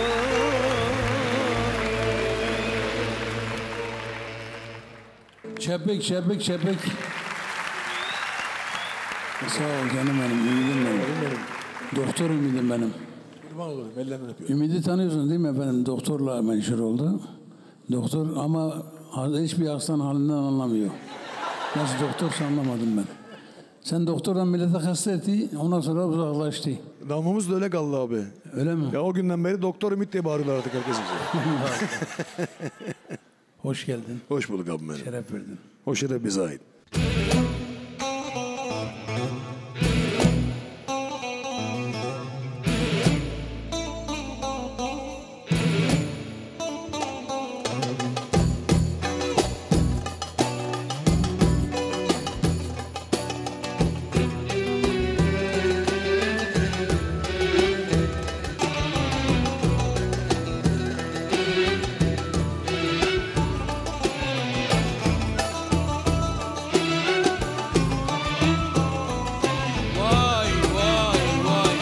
C: Şebek, şebek, şebek. Sağ ol canım benim, ümidim benim. Doktor ümidim benim.
E: Kurban olurum, ellerinden öpüyorum.
C: Ümidi tanıyorsun değil mi efendim? Doktorla menşur oldu. Doktor ama hiçbir hastanın halinden anlamıyor. Nasıl doktorsa anlamadım ben. Sen doktordan millete hasta etti, ondan sonra uzaklaştı.
K: Namımız da öyle kaldı abi.
C: Öyle mi?
K: Ya o günden beri Doktor Ümit diye bağırıyorlar artık herkes bize.
C: Hoş geldin.
K: Hoş bulduk abi benim.
C: Şeref verdin.
K: O şeref bize ait.
A: Vay vay vay.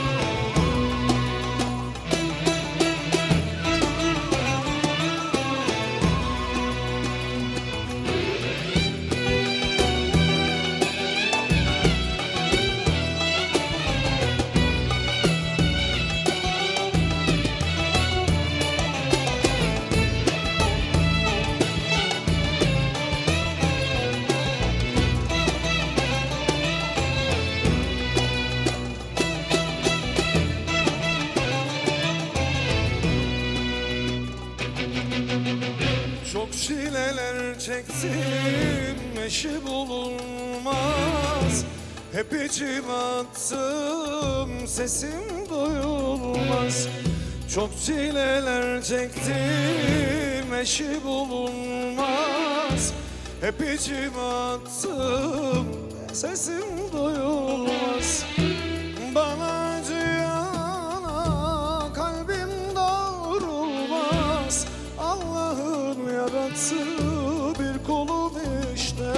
J: Çok çileler çektim, eşi bulunmaz. Hep içim attım, sesim duyulmaz. Çok çileler çektim, eşi bulunmaz. Hep içim attım, sesim duyulmaz. Bana acıyana kalbim doğrulmaz. Allah'ın yarattığı bir kulum işte.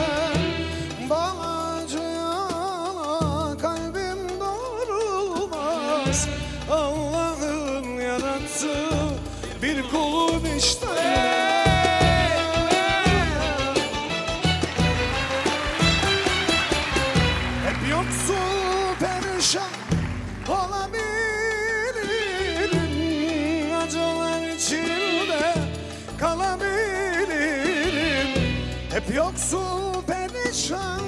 J: Bana acıyana kalbim doğrulmaz. Allah'ın yarattığı bir kulum işte. Hep yoksul perişan olabilirim. Acılar içinde kalabilirim. Hep yoksul perişan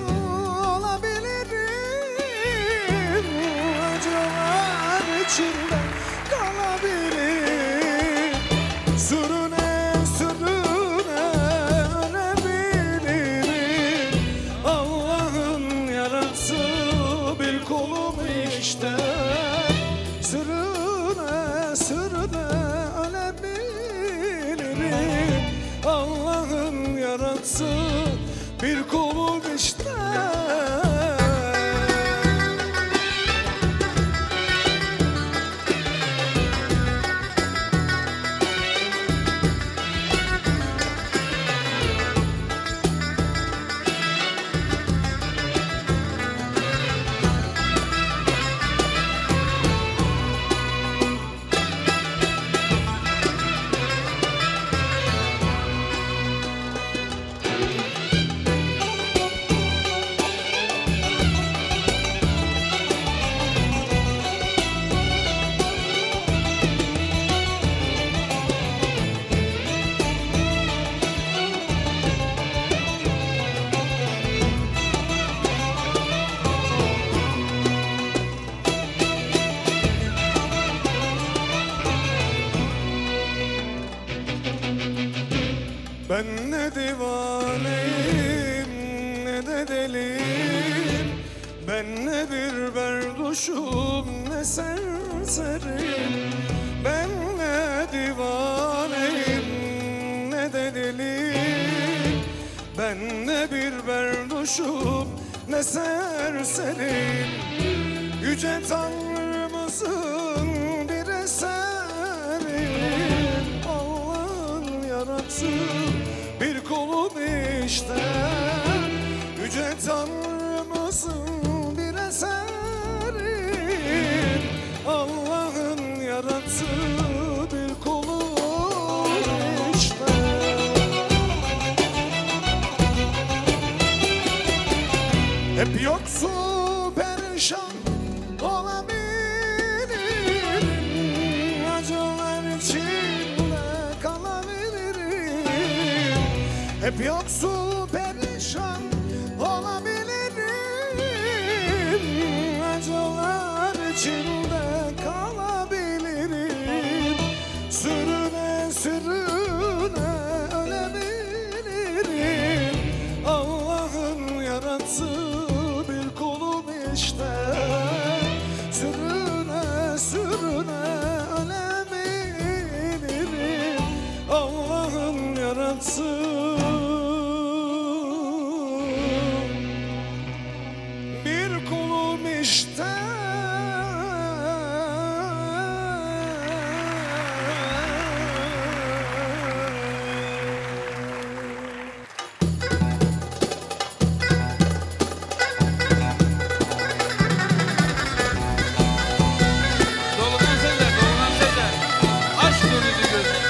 J: olabilirim. Acılar içinde kalabilirim. Sürüne sürüne ölebilirim. Allah'ın yarattığı bir kulum işte. Sürüne sürüne ölebilirim. Allah'ın yarattığı bir kulum işte. Ben ne divaneyim ne de deliyim. Ben ne bir berduşum ne serserim. Ben ne divaneyim ne de deliyim. Ben ne bir berduşum ne serserim. Yüce Tanrımızın bir eseri. Allah'ın yarattığı bir kulun işte. Yüce Tanrımızın bir eseri. Allah'ın yarattığı bir kulun işte. Hep yoksul perişan olabilirim. Acılar içinde kalabilirim. Hep yoksul perişan olabilirim. Acılar içinde kalabilirim. Sürüne sürüne ölebilirim. Allah'ın yarattığı bir kulum işte. Sürüne sürüne ölebilirim. Allah'ın yarattığı bir kulum işte.
A: Dolunan Sezer, Dolunan Sezer. Aşk doluydu gözüm.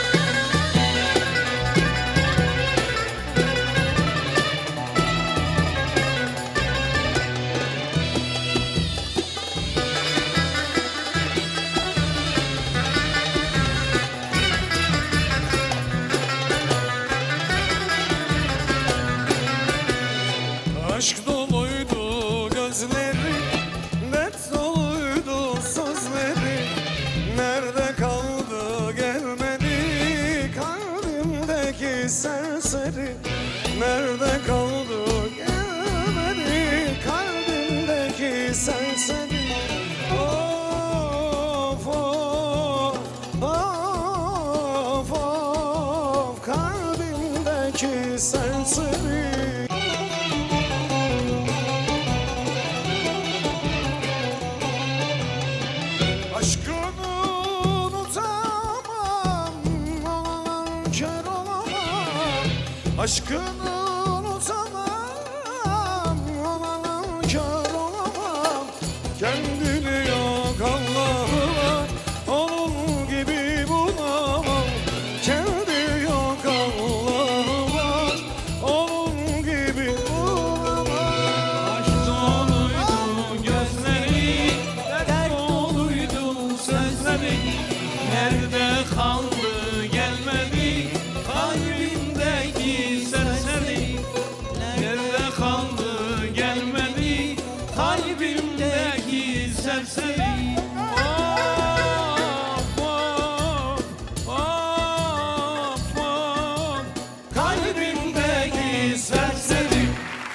J: Aşk doluydu gözleri, dert doluydu sözleri. Nerede kaldı gelmedi kalbimdeki serseri. Nerede kaldı gelmedi kalbimdeki serseri. Of of of of kalbimdeki serseri. Aşkını unutamam, olamam, kör olamam. Aşkını unutamam, olamam, kör olamam. Kendini yok Allah'ıma, onun gibi bulamam. Kendi yok Allah'ıma, onun gibi bulamam.
A: Aşk doluydu gözleri, dert doluydu sözleri. Nerede kaldı gelmedi kalbimdeki serseri. Nerede kaldı gelmedi kalbimdeki serseri. Of of of of kalbimdeki serseri.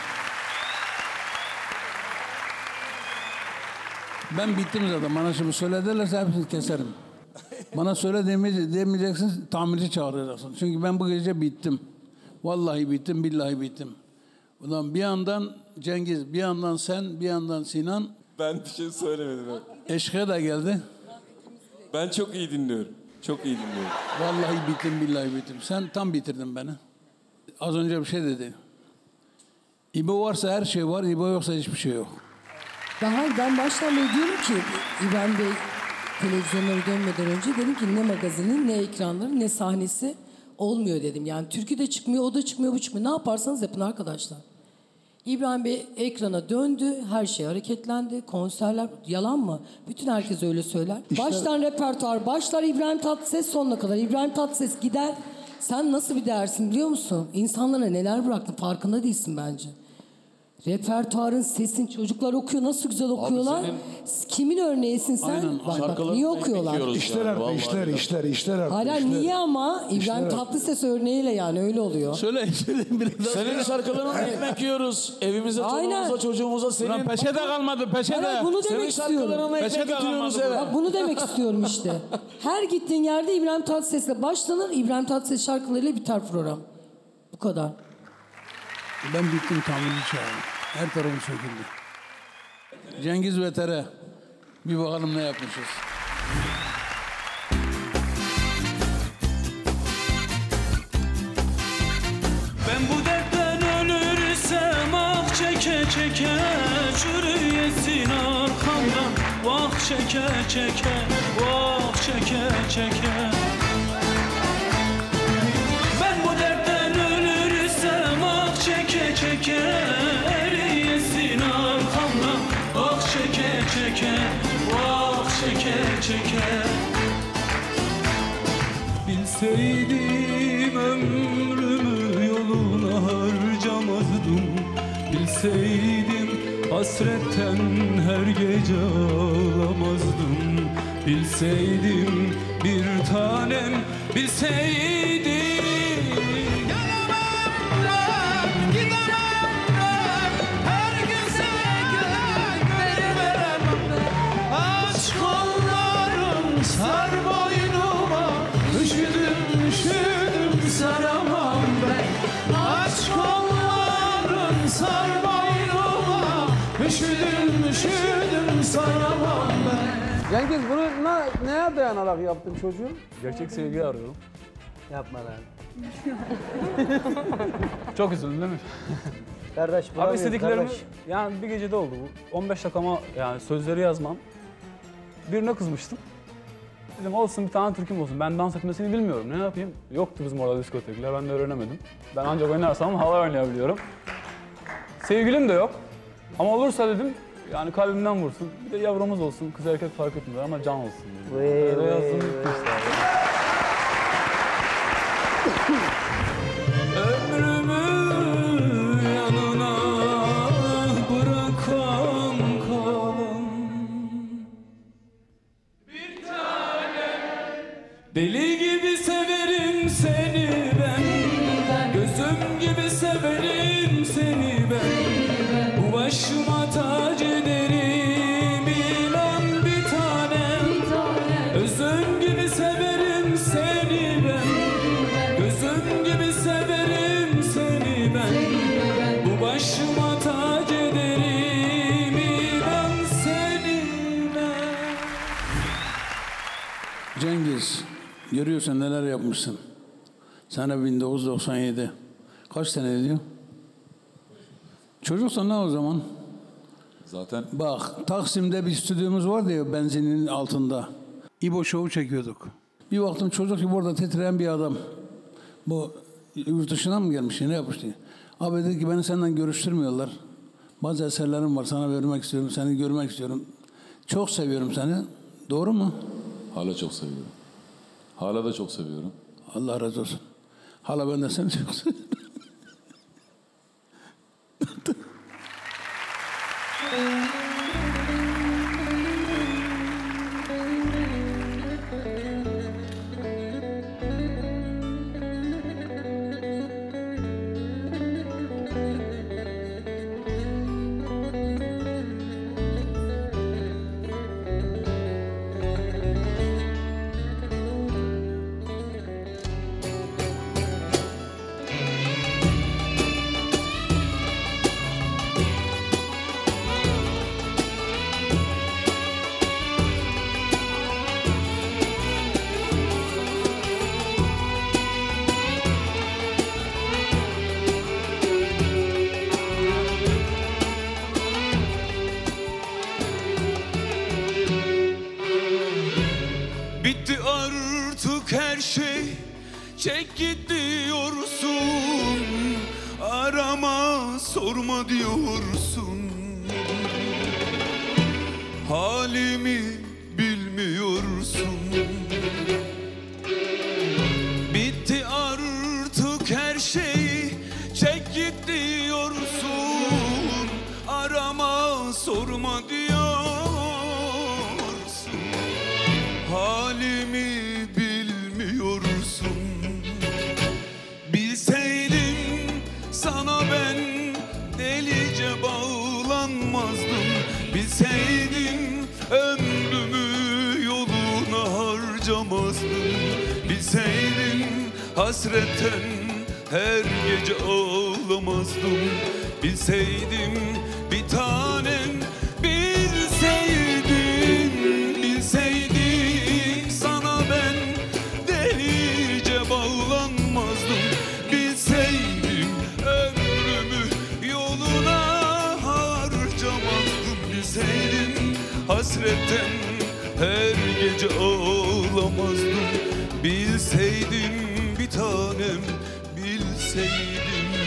C: Ben bittim zaten. Bana şimdi söyledilerse hepsini keserim. Bana söyle demeyeceksin, tamirci çağıracaksın. Çünkü ben bu gece bittim. Vallahi bittim, billahi bittim. Ulan bir yandan Cengiz, bir yandan sen, bir yandan Sinan.
H: Ben bir şey söylemedim.
C: Eşkıya da geldi.
H: Ben çok iyi dinliyorum. Çok iyi dinliyorum.
C: Vallahi bittim, billahi bittim. Sen tam bitirdin beni. Az önce bir şey dedi. İbo varsa her şey var, İbo yoksa hiçbir şey yok.
I: Ben baştan beri diyorum ki İbrahim Bey televizyonlara dönmeden önce dedim ki ne magazinin, ne ekranları, ne sahnesi olmuyor dedim. Yani türkü de çıkmıyor, o da çıkmıyor, bu çıkmıyor. Ne yaparsanız yapın arkadaşlar. İbrahim Bey ekrana döndü, her şey hareketlendi, konserler, yalan mı? Bütün herkes öyle söyler. Baştan repertuar, başlar İbrahim Tatlıses sonuna kadar. İbrahim Tatlıses gider, sen nasıl bir değersin biliyor musun? İnsanlara neler bıraktın, farkında değilsin bence. Repertuarın, sesin, çocuklar okuyor, nasıl güzel okuyorlar. Kimin örneğisin sen?
C: Aynen,
I: Bak niye okuyorlar?
K: İşler arttı, işler arttı.
I: Hala niye ama? İbrahim Tatlıses örneğiyle yani öyle oluyor.
C: Söyle biraz.
G: Senin şarkılarını ekmek yiyoruz. Evimize,
I: Aynen.
G: çoluğumuza, çocuğumuza senin...
C: Ulan peşe de kalmadı, peşe de.
I: Evet, bunu
G: Senin
I: demek istiyorum.
G: şarkılarını
C: Peşe
G: ekmek
C: de
G: götürüyoruz
C: kalmadı.
G: eve.
I: Bak bunu demek istiyorum işte. Her gittiğin yerde İbrahim Tatlıses'le başlanır. İbrahim Tatlıses şarkılarıyla biter program. Bu kadar.
C: Ben bittim tamirci çağırdım. Her tarafım söküldü. Cengiz Veter'e bir bakalım ne yapmışız.
A: Ben bu dertten ölürsem ah çeke çeke çürüyesin arkamdan vah çeke çeke vah çeke çeke. Ben bu dertten ölürsem ah çeke çeke eriyesin arkamdan vah çeke çeke vah çeke çeke. Bilseydim ömrümü yoluna harcamazdım. Bilseydim hasretten her gece ağlamazdım. Bilseydim bir tanem, bilseydim. Gelemem ben, gidemem ben, her güzele gönül veremem ben. Aç kollarım, sar boynuma, üşüdüm üşüdüm saramam ben. Aç kollarım, sar boynuma, üşüdüm üşüdüm saramam ben.
C: Cengiz bunu neye dayanarak yaptın çocuğum?
L: Gerçek sevgiyi arıyorum.
M: Yapma lan.
L: Çok üzüldün değil mi?
M: Kardeş
L: Abi
M: bulamıyorum
L: istediklerimi
M: kardeş.
L: yani bir gecede oldu bu. 15 dakikama yani sözleri yazmam. Birine kızmıştım. Dedim olsun bir tane türküm olsun. Ben dans etmesini bilmiyorum. Ne yapayım? Yoktu bizim orada diskotekler. Ben de öğrenemedim. Ben ancak oynarsam hava oynayabiliyorum. Sevgilim de yok. Ama olursa dedim yani kalbimden vursun. Bir de yavrumuz olsun. Kız erkek fark etmiyor ama can olsun. Öyle yazdım bitti işte abi.
A: Ömrümü yanına bırakan kalan bir tanem. Deli gibi severim seni ben. Gözüm gibi severim seni ben. Bu başıma tac ederim inan bir tanem. Özüm gibi severim seni ben. Gözüm gibi severim seni ben. Bu başıma tac ederim inan seni ben.
C: Cengiz, görüyorsun neler yapmışsın. Sene 1997. Kaç sene ediyor? Çocuksan ne o zaman?
N: Zaten
C: Bak, Taksim'de bir stüdyomuz vardı ya benzinin altında. İbo Show'u çekiyorduk. Bir baktım çocuk gibi orada titreyen bir adam. Bu yurt dışından mı gelmiş, ne yapmış diye. Abi dedi ki beni senden görüştürmüyorlar. Bazı eserlerim var, sana vermek istiyorum, seni görmek istiyorum. Çok seviyorum seni. Doğru mu?
N: hala çok seviyorum. Hala da çok seviyorum.
C: Allah razı olsun. Hala ben de seni çok seviyorum.
A: Bitti artık her şey, çek git diyorsun. Arama sorma diyorsun. Halimi bilmiyorsun. Bitti artık her şey, çek git diyorsun. halimi bilmiyorsun. Bilseydim sana ben delice bağlanmazdım. Bilseydim ömrümü yoluna harcamazdım. Bilseydim hasretten her gece ağlamazdım. Bilseydim bir tanem, bilseydim, bilseydim sana ben delice bağlanmazdım. Bilseydim ömrümü yoluna harcamazdım. Bilseydim hasretten her gece ağlamazdım. Bilseydim bir tanem, bilseydim.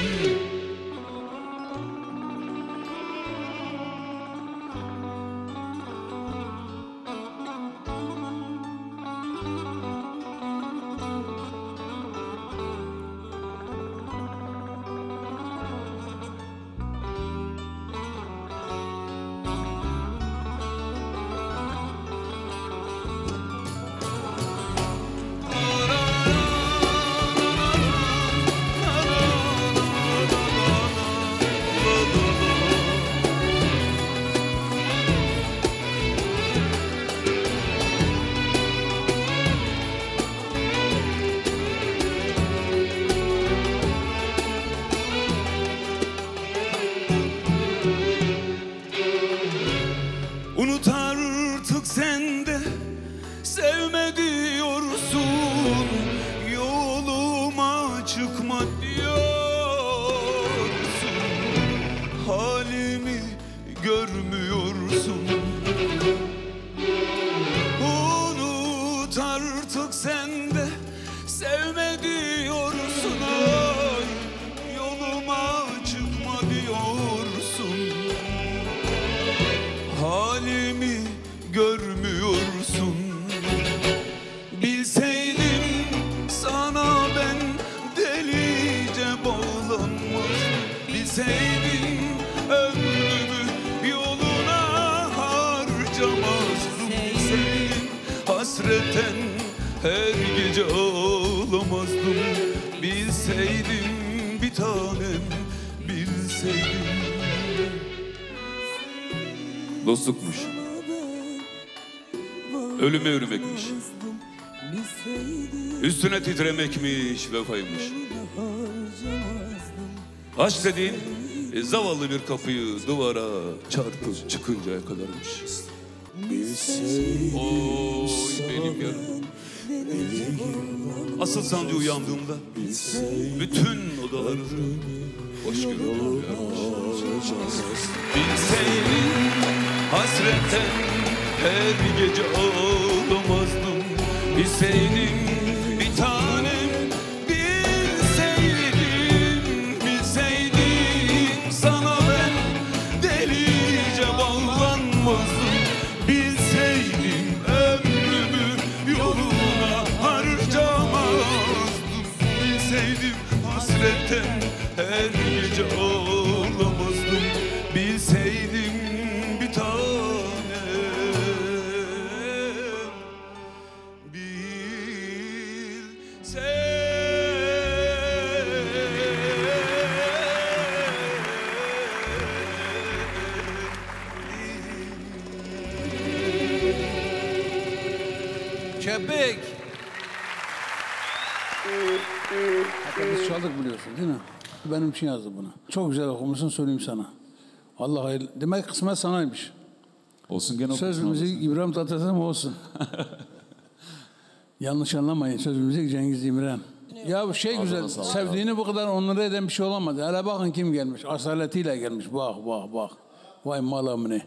A: Unut artık sen de sevme diyorsun, yoluma çıkma diyorsun, halimi görmüyorsun. Unut artık sen de sevme diyorsun, ay, yoluma çıkma diyorsun, halimi görmüyorsun. Bilseydim sana ben delice bağlanmazdım. Bilseydim ömrümü yoluna harcamazdım. Bilseydim hasretten her gece ağlamazdım. Bilseydim bir tanem, bilseydim. Dostlukmuş, ölüme yürümekmiş, üstüne titremekmiş, vefaymış. Aşk dediğin zavallı bir kapıyı duvara çarpıp çıkıncaya kadarmış. Oy benim yarım. Asıl sancı uyandığımda bütün odaları hoş görüyorum. Bilseydim hasretten her gece ağlamazdım. Bilseydim bir tanem, bilseydim, bilseydim sana ben delice bağlanmazdım. Bilseydim ömrümü yoluna harcamazdım. Bilseydim hasretten her gece ağlamazdım. Bilseydim bir tanem,
C: Kepek. Biz çaldık biliyorsun değil mi? Benim için yazdı bunu. Çok güzel okumuşsun söyleyeyim sana. Allah hayır. Demek kısmet sanaymış.
N: Olsun gene
C: Söz
N: okursun,
C: müzik İbrahim Tatlıses mi olsun? Yanlış anlamayın. Söz müzik Cengiz İmren. Ya şey güzel, sevdiğini bu kadar onlara eden bir şey olamadı. Hele bakın kim gelmiş. Asaletiyle gelmiş. Bak bak bak. Vay malamını.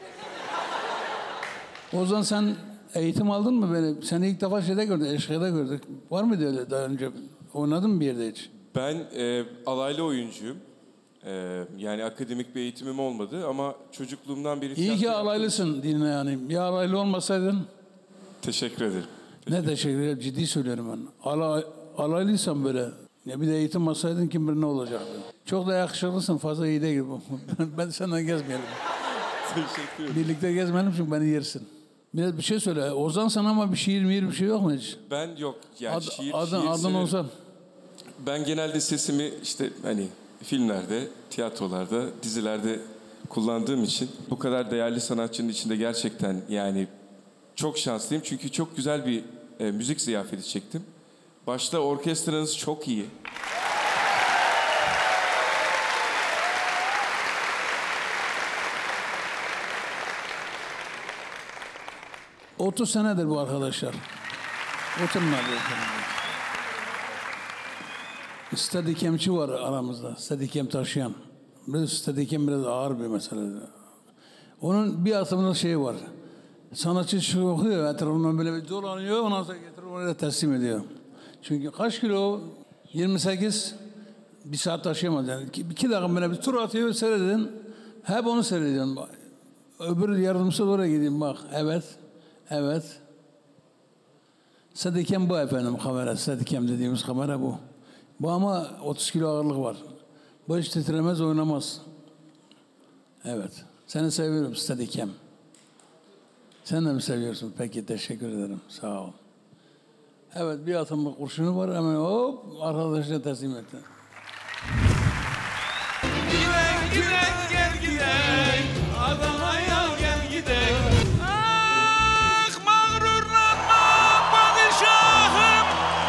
C: O zaman sen eğitim aldın mı böyle? Seni ilk defa şeyde gördük, Eşkı'da gördük. Var mıydı öyle daha önce? Oynadın mı bir yerde hiç?
H: Ben alaylı oyuncuyum. Yani akademik bir eğitimim olmadı ama çocukluğumdan beri...
C: İyi ki alaylısın dinle yani. Ya alaylı olmasaydın...
H: Teşekkür ederim.
C: Ne teşekkür ederim, ciddi söylüyorum ben. Alaylıysan böyle, ne bir de eğitim alsaydın kim bilir ne olacaktı. Çok da yakışıklısın, fazla iyi değil. Ben senden gezmeyelim.
H: Teşekkür ederim.
C: Birlikte gezmeyelim çünkü beni yersin. Biraz bir şey söyle. Ozan sana ama bir şiir bir şey yok mu hiç?
H: Ben yok. Yani şiir
C: Adın
H: severim.
C: Ozan.
H: Ben genelde sesimi işte hani filmlerde, tiyatrolarda, dizilerde kullandığım için bu kadar değerli sanatçının içinde gerçekten yani çok şanslıyım. Çünkü çok güzel bir müzik ziyafeti çektim. Başta orkestranız çok iyi.
C: 30 senedir bu arkadaşlar. Oturmadı. Steadicam'çi var aramızda. Steadicam taşıyan. Steadicam biraz ağır bir mesele. Onun bir atımında şey var. Sanatçı şu okuyor, etrafından böyle bir dolanıyor, ondan sonra getirip oraya teslim ediyor. Çünkü kaç kilo? 28. Bir saat taşıyamaz yani. 2 dakika böyle bir tur atıyor, seyredin. Hep onu seyrediyorsun. Öbür yardımcısı da oraya gideyim bak. Evet. Evet. Steadicam bu efendim kamera. Steadicam dediğimiz kamera bu. Bu ama 30 kilo ağırlık var. Bu hiç titremez, oynamaz. Evet. Seni seviyorum Steadicam. Sen de mi seviyorsun? Peki, teşekkür ederim. Sağ ol. Evet, bir atımlık kurşunu var. Hemen hop arkadaşına teslim etti.
A: Gidek gidek gel gidek, Adana'ya gel gidek. Ah mağrurlanma padişahım,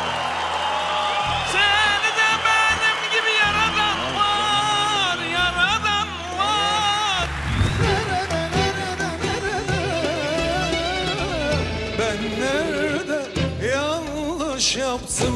A: seni de benim gibi yaradan var, yaradan var.
J: Ben nerede yanlış yaptım?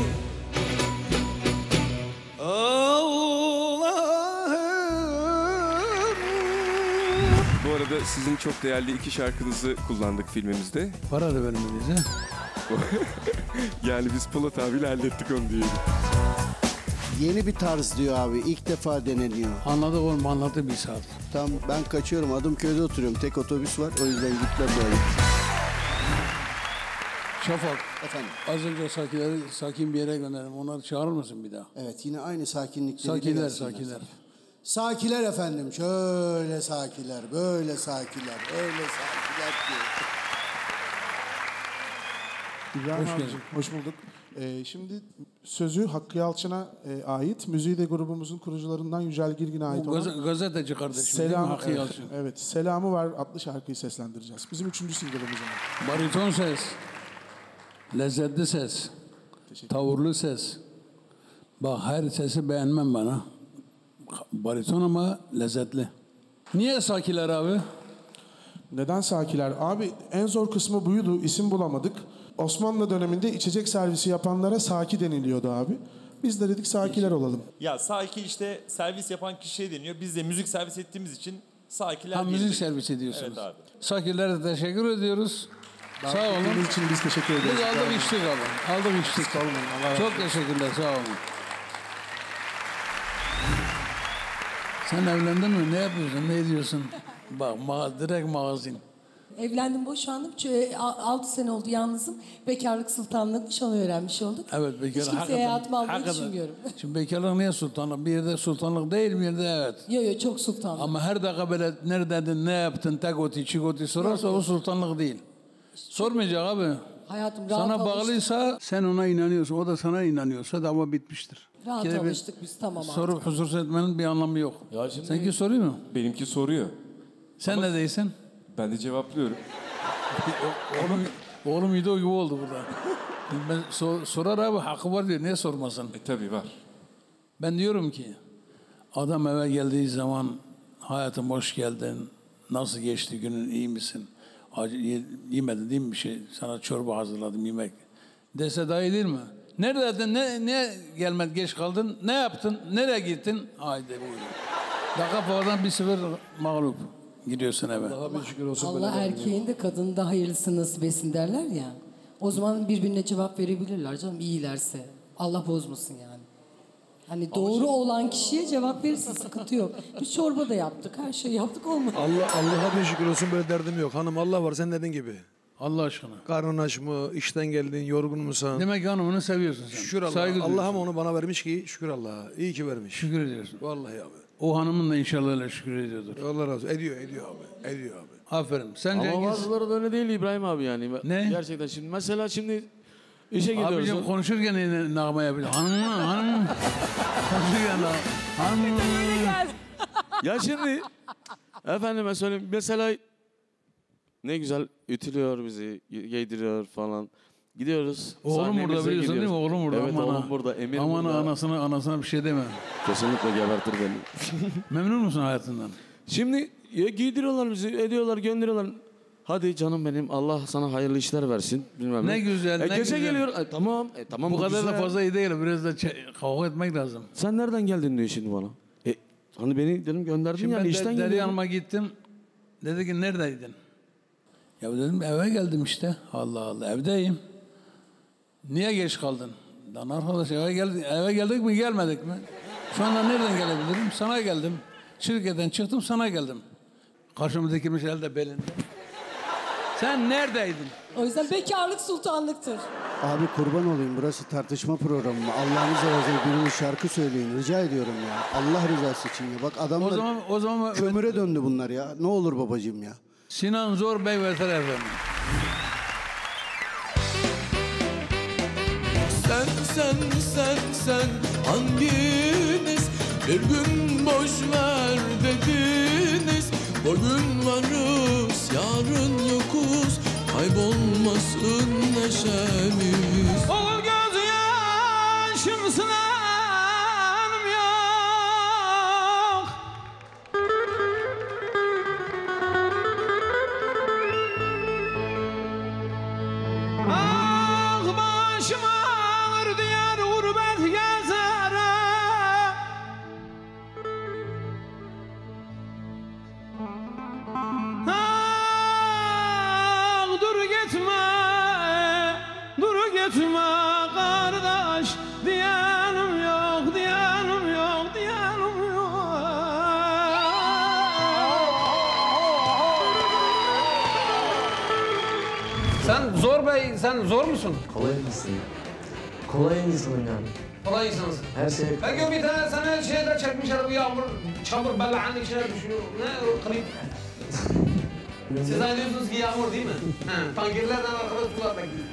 H: Bu arada sizin çok değerli 2 şarkınızı kullandık filmimizde.
C: Para da vermediniz ha?
H: Yani biz Polat abiyle hallettik onu diyelim.
B: Yeni bir tarz diyor abi. İlk defa deneniyor.
C: Anladık oğlum, anladı bir saat.
B: Tamam, ben kaçıyorum. Adımköy'de oturuyorum. Tek otobüs var. O yüzden gitmem böyle.
C: Şafak.
B: Efendim?
C: Az önce sakin bir yere gönderdim. Onları çağırır mısın bir daha?
B: Evet, yine aynı sakinlikleri.
C: Sakinler.
B: Sakiler efendim. Şöyle sakiler, böyle sakiler, öyle sakiler diyor.
E: İbrahim
C: Hoş
E: abicim,
C: geldin.
E: hoş bulduk. Şimdi sözü Hakkı Yalçın'a ait. Müziği de grubumuzun kurucularından Yücel Girgin'e ait
C: Bu
E: olan.
C: gazeteci kardeşim değil mi Hakkı Yalçın?
E: Evet, Selamı Var adlı şarkıyı seslendireceğiz. Bizim 3. single'ımız.
C: Bariton ses, lezzetli ses, tavırlı ses. Bak her sesi beğenmem bana. Bariton ama lezzetli. Niye sakiler abi?
E: Neden sakiler? Abi en zor kısmı buydu. İsim bulamadık. Osmanlı döneminde içecek servisi yapanlara saki deniliyordu abi. Biz de dedik sakiler olalım.
O: Ya saki işte servis yapan kişiye deniyor. Biz de müzik servis ettiğimiz için sakiler
C: Müzik
O: diyelim.
C: servis ediyorsunuz.
O: Evet abi.
C: Sakilere teşekkür ediyoruz. Sağ olun.
E: Bunun için biz teşekkür ederiz.
C: Biz aldık içtik abi. Aldık içtik.
E: Sağ olun.
C: Çok teşekkürler, sağ olun. Sen evlendin mi? Ne yapıyorsun? Ne ediyorsun? Bak direkt magazin.
I: Evlendim, boşandım. 6 sene oldu yalnızım. Bekarlık sultanlık, nişanı öğrenmiş olduk.
C: Evet, bekar.
I: Hiç kimseye hayatıma almayı düşünmüyorum.
C: Şimdi bekarlık niye sultanlık? Bir yerde sultanlık değil, bir yerde evet.
I: Yok çok sultanlık.
C: Ama her dakika böyle neredeydin, ne yaptın, tekoti, çikoti sorarsa o sultanlık değil. Sormayacak abi.
I: Hayatım rahat
C: Sana
I: alıştık.
C: bağlıysa sen ona inanıyorsun, o da sana inanıyorsa dava bitmiştir.
I: Rahat
C: İkide bir
I: alıştık biz, tamam artık.
C: sorup huzursuz etmenin bir anlamı yok.
H: Ya şimdi
C: Seninki soruyor mu?
H: Benimki soruyor.
C: Sen ne değilsin?
H: Ben de cevaplıyorum.
C: Oğlum İdo gibi oldu burada. Ben sorar abi, hakkı var diyor. Niye sormasın?
H: Tabii var.
C: Ben diyorum ki adam eve geldiği zaman hayatım hoş geldin. Nasıl geçti günün, iyi misin? Yemedin değil mi bir şey? Sana çorba hazırladım, yemek. Dese daha iyi değil mi? Neredeydin? Ne gelmedi, geç kaldın? Ne yaptın? Nereye gittin? Haydi buyurun. Dakika falan 1-0 mağlup. Gidiyorsun eve.
I: Allah erkeğin de kadının da hayırlısını nasip etsin derler ya. O zaman birbirine cevap verebilirler canım, iyilerse. Allah bozmasın yani. Hani doğru olan kişiye cevap verirsin, sıkıntı yok. Biz çorba da yaptık, her şeyi yaptık, olmadı.
K: Allah'a bin şükür olsun, böyle derdim yok. Hanım Allah var, sen dediğin gibi.
C: Allah aşkına.
K: Karnın aç mı, işten geldin, yorgun musun?
C: Demek ki hanımını seviyorsun sen.
K: Şükür Allah'a.
C: Saygı
K: Allah'ım onu bana vermiş ki şükür Allah'a. İyi ki vermiş.
C: Şükür ediyorsun.
K: Vallahi abi.
C: O hanımın da inşallah öyle şükür ediyordur.
K: Allah razı olsun. Ediyor abi. Ediyor abi.
C: Aferin. Sen
G: Ama
C: Cengiz.
G: bazıları da öyle değil İbrahim abi yani.
C: Ne?
G: Gerçekten şimdi mesela şimdi işe gidiyoruz.
C: Abicim konuşurken yine nağma yapıyor. Hanım. Konuşurken hanım.
G: Ya şimdi efendime söyleyeyim mesela ne güzel ütülüyor bizi, giydiriyor falan. Gidiyoruz.
C: Oğlum burada biliyorsun değil mi? Oğlum burada.
G: Evet
C: aman
G: oğlum burada. Emir
C: aman
G: burada.
C: anasına bir şey deme.
G: Kesinlikle gebertir beni.
C: Memnun musun hayatından?
G: Şimdi giydiriyorlar bizi, ediyorlar, gönderiyorlar. Hadi canım benim Allah sana hayırlı işler versin. Bilmem
C: Ne güzel, ne
G: gece
C: güzel.
G: geliyor. Tamam. Tamam.
C: Bu kadar da
G: güzel.
C: fazla iyi değil. Biraz da kavga etmek lazım.
G: Sen nereden geldin diyor şimdi bana. Hani beni dedim gönderdin
C: Şimdi
G: yani
C: ben
G: işten
C: Deri
G: geliyorum.
C: Hanım'a gittim. Dedi ki neredeydin? Ya dedim eve geldim işte. Allah Allah evdeyim. Niye geç kaldın? Lan arkadaş eve geldik mi gelmedik mi? Şu anda nereden gelebilirim? Sana geldim. Şirketten çıktım sana geldim. Karşıma dikilmiş elde belinde. Sen neredeydin?
I: O yüzden bekarlık sultanlıktır.
B: Abi kurban olayım burası tartışma programı mı? Allah'ınız razı birinin şarkı söyleyin rica ediyorum ya. Allah rızası için ya. Bak adamlar
C: O zaman
B: kömüre döndü bunlar ya. Ne olur babacığım ya.
C: Sinan Zorbey ve Eser efendim.
P: Sen hanginiz bir gün boş ver dediniz. Bugün varız yarın yokuz kaybolmasın neşemiz.
A: Ol göz yaşım sınavım yok. Ah başım ağrı diyar gurbet gezere. Ah dur gitme kardeş diyenim yok
C: Sen zor musun?
M: Kolay mısın? Kolay insanım yani.
C: Kolay insansın.
M: Her şey...
C: Peki bir tane sana şeyler çekmişler bu yağmur, çamur bellağın içine düşüyor. Ne o klip? Siz anlıyorsunuz ki yağmur değil mi? Tankirlerden arkada sular bekliyor.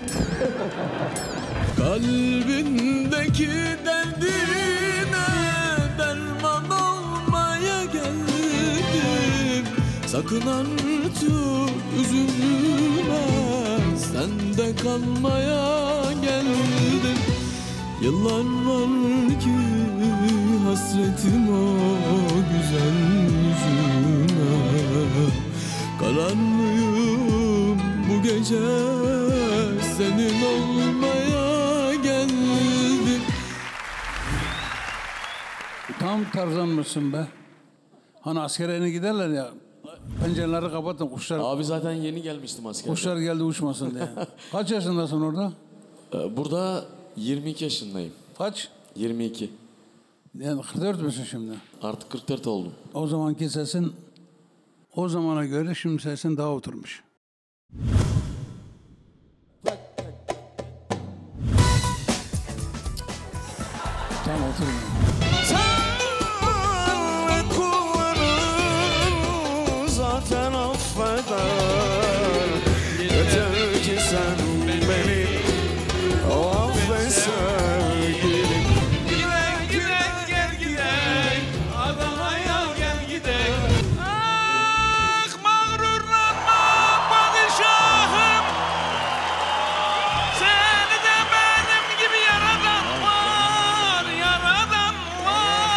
P: Kalbindeki derdine derman olmaya geldim. Sakın artık üzülme, sende kalmaya geldim. Yıllar var ki hasretim o güzel yüzüne. Karanlığım bu gece senin olmaya geldim.
C: Tam Tarzan mısın be? Hani askere yeni giderler ya. Pencereleri kapatın kuşlar.
G: Abi zaten yeni gelmiştim askere.
C: Kuşlar geldi uçmasın diye. Kaç yaşındasın orada?
G: Burada 22 yaşındayım.
C: Kaç?
G: 22.
C: Yani 44 müsün şimdi?
G: Artık 44 oldum.
C: O zamanki sesin o zamana göre şimdi sesin daha oturmuş. Tam oturmuyor.
P: Sen kulların zaten affeder. Yeter ki sen beni affet sevgilim.
A: Gidek gel gidek Adana'ya gel gidek. Ah mağrurlanma padişahım. Seni de benim gibi yaradan var.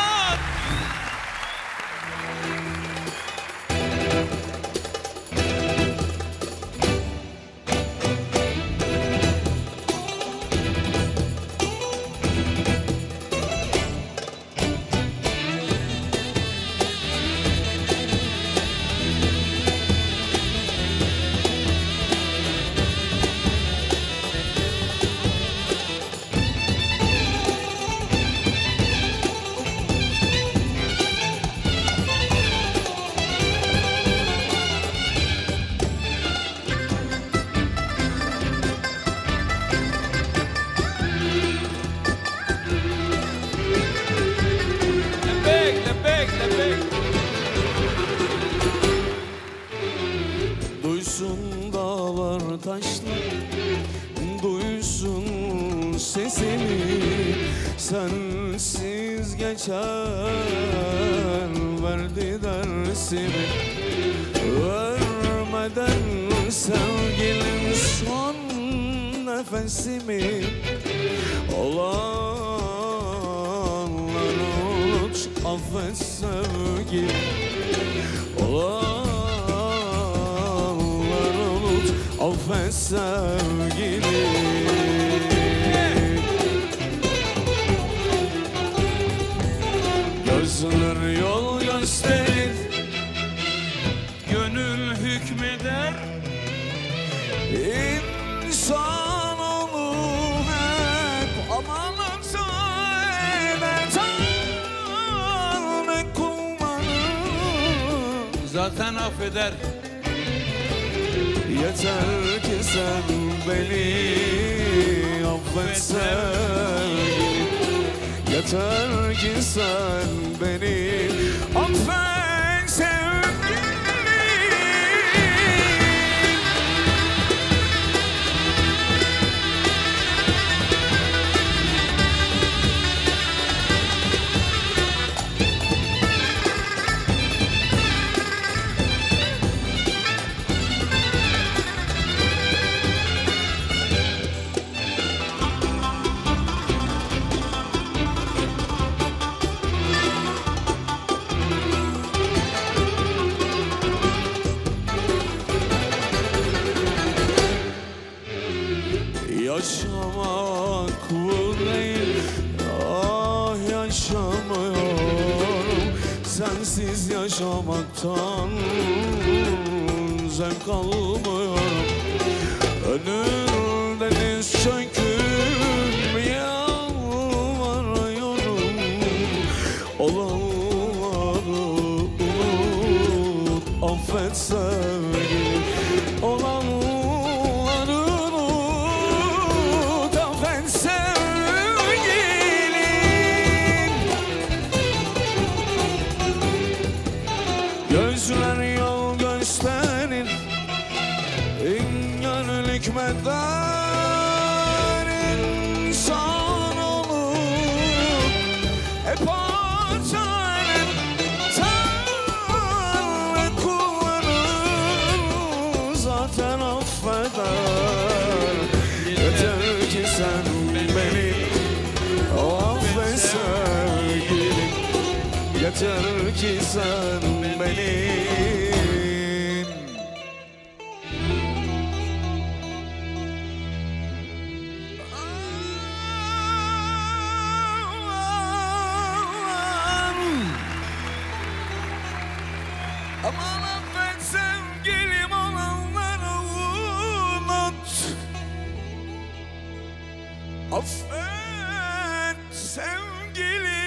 P: sesini sensiz geçer verdi dersimi vermeden sevgilim son nefesimi olanları unut affet sevgilim olanları unut affet sevgilim. Gözler yol gösterir,
A: gönül hükmeder.
P: İnsanoğlu hep amanatsa eder Tanrı kullarını
A: zaten affeder.
P: Yeter ki sen beni affet sevgilim. Yeter ki sen beni affet sevgilim. Yaşamak bu değil, ah yaşamıyorum. Sensiz yaşamaktan zevk almıyorum. Önünde diz çöküp yalvarıyorum. Olanları unut, affet sevgilim. Olanları gözler yol gösterir, gönül hükmeder. İnsan olur hep açarım Tanrı kullarını zaten affeder. Yeter ki sen beni affet sevgilim. Yeter ki sen beni aman affet sevgilim olanları unut affet sevgilim.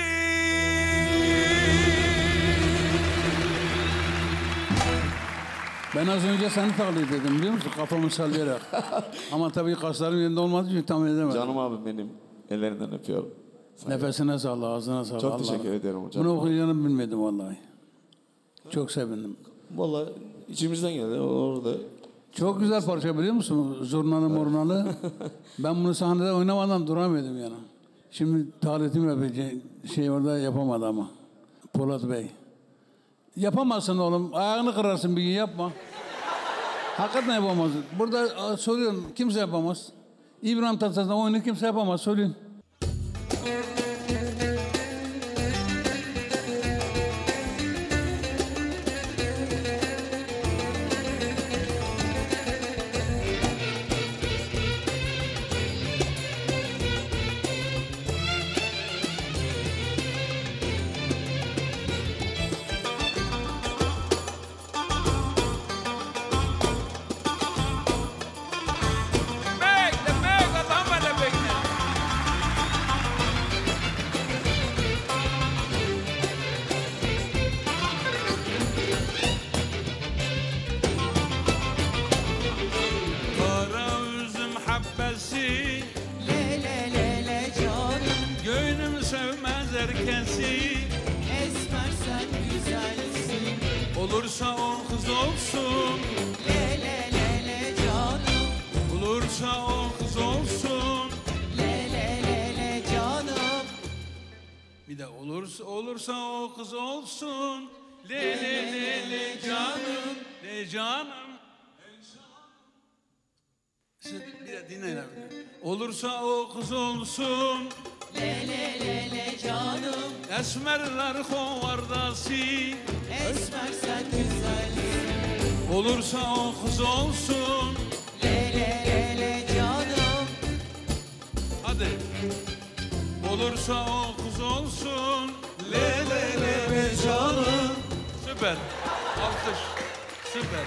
C: Ben az önce seni taklit dedim biliyor musun? Kafamı sallayarak. Ama tabii kaslarım yerinde olmadığı için tahmin edemedim.
G: Canım abim benim. Ellerinden öpüyorum.
C: Nefesine sağlık, ağzına sağlık.
G: Çok teşekkür ederim hocam.
C: Bunu okuyacağını bilmedim vallahi. Çok sevindim.
G: Vallahi içimizden geldi orada.
C: Çok güzel parça biliyor musun? Zurnalı mornalı. Ben bunu sahnede oynamadan duramıyordum yani. Şimdi tahlitim yapacağım. Şey orada yapamadı ama. Polat Bey. Yapamazsın oğlum. Ayağını kırarsın bir gün yapma. Hakikaten yapamaz. Burada soruyorum kimse yapamaz. İbrahim Tatlıses'in oyunu kimse yapamaz. Söyleyeyim.
A: Olursa on kız olsun,
F: le le le le canım.
A: Olursa on kız olsun,
F: le le le
A: Olursa o kız olsun. Le le le le canım, le canım. Bir de dinleyin abi. Olursa o kız olsun.
F: Le le le le canım.
A: Esmerler kovardası.
F: Esmer sen güzelsin.
A: Olursa o kız olsun.
F: Le le le le canım.
A: Hadi. Olursa o kız olsun. Le le le le canım. Süper. Alkış. Süper.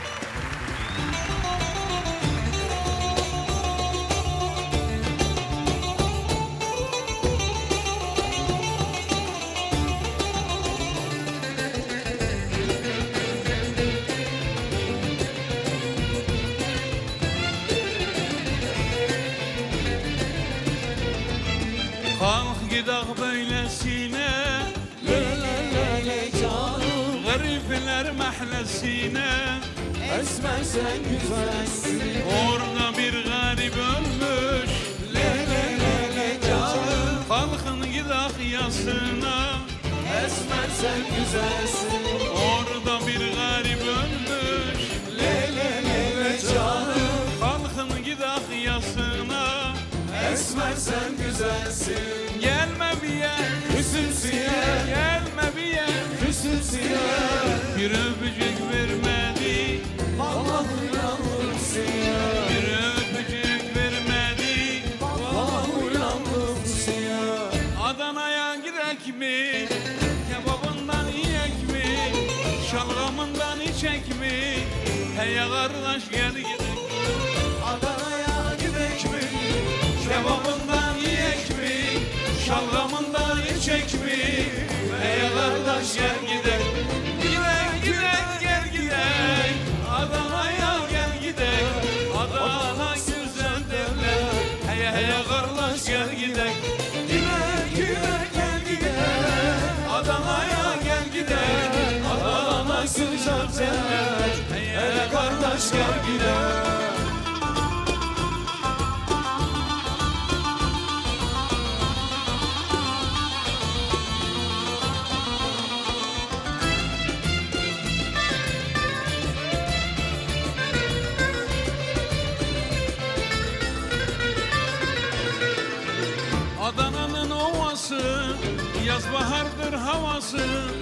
A: Kalk gidak böylesine.
F: Le le le le canım.
A: Garipler mahallesine.
F: Esmer sen güzelsin.
A: Orada bir garip ölmüş.
F: Le le le le canım.
A: Kalkın gidak yasına.
F: Esmer sen güzelsin.
A: Orada bir garip ölmüş.
F: Le le le le canım.
A: Kalkın gidak yasına.
F: Esmer sen güzelsin.
A: Gelme bir yer.
F: Hüsnüsiye.
A: Gelme bir yer.
F: Hüsnüsiye.
A: Bir öpücük vermedi.
F: Vallahi yandım siye.
A: Bir öpücük vermedi.
F: Vallahi yandım siye.
A: Adana'ya gidek mi? Kebabından yiyek mi? Şalgamından içek mi? Hey kardeş gel gidelim.
F: Adana'ya gidek mi?
A: Kebabından yiyek mi? Şalgamından içek mi? Hey kardeş gel gidelim. Gidek gidek gel gidek. Adana'ya gel gidek. Adana güzel derler. Hey hey kardeş gel gidek.
F: Gidek gidek gel gidek.
A: Adana'ya gel gidek. Adana güzel derler. Hey hey kardeş gel gidek. Adana'nın ovası, yaz bahardır havası.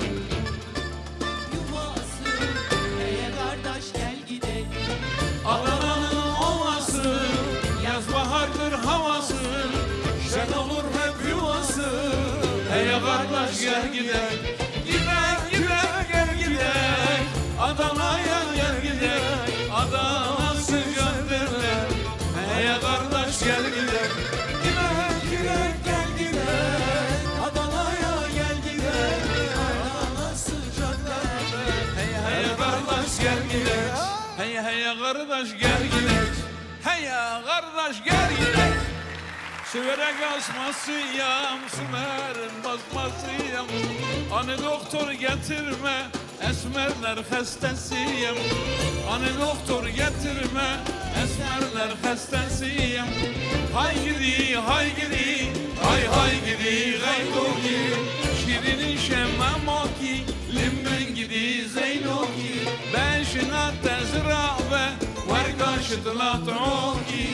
F: Yuvası. Ey kardeş gel gidek.
A: Adana'nın ovası, yaz bahardır havası. Şen olur hep yuvası. Hey kardeş gel gidek. Gidek gidek gel gidek. Adana'ya gel gidek. Adana sıcak derler. Hey kardeş gel gidek.
F: Gidek gidek gel gidek. Adana'ya gel gidek. Adana sıcaklar.
A: Hey hey kardeş gel gidek. Hey hey kardeş gel gidek. Hey ya kardeş gel gidek. Süverek asmasıyam, sümerin basmasıyam. Hani doktor getirme, esmerler hastasıyım. Hani doktor getirme, esmerler hastasıyım. Hay gidi, hay gidi, hay hay gidi, gaydoki. Şirin şemmamoki, limben gidi zeynoki. Ben şinat tezrabe, vergaşt lat'oki.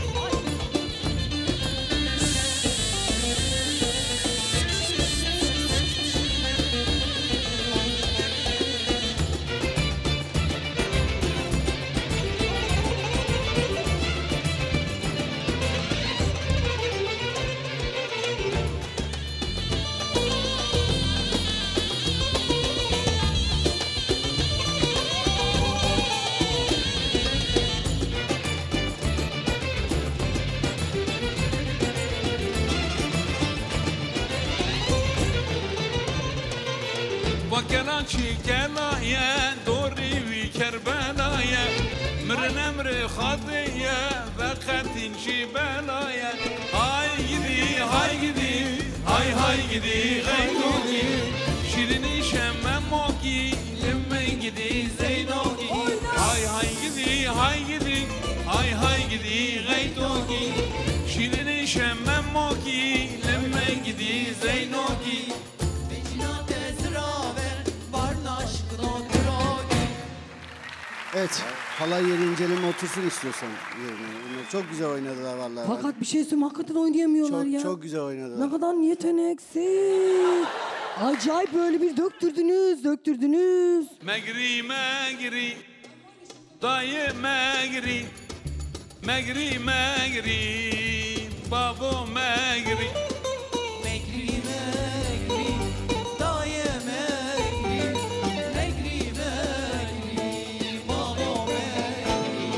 A: وكلاشي كلايا دوري في كربلايا مرن امري خطيه بختن شي بلايا هاي جدي هاي جدي هاي جدي غيتوكي شيريني شماموكي لما جدي زينوكي هاي جدي هاي جدي هاي جدي غيتوكي شيريني شماموكي لما جدي زينوكي
B: Evet. Halay yeri inceleme otursun istiyorsan yerine. Bunlar çok güzel oynadılar vallahi.
I: Fakat bir şey söyleyeyim, hakikaten oynayamıyorlar ya.
B: Çok güzel oynadılar.
I: Ne kadar yeteneksiz. Acayip böyle bir döktürdünüz.
A: Megri megri, dayı megri, megri megri, babo megri.
F: Megri megri, dayı megri, megri megri, babo megri.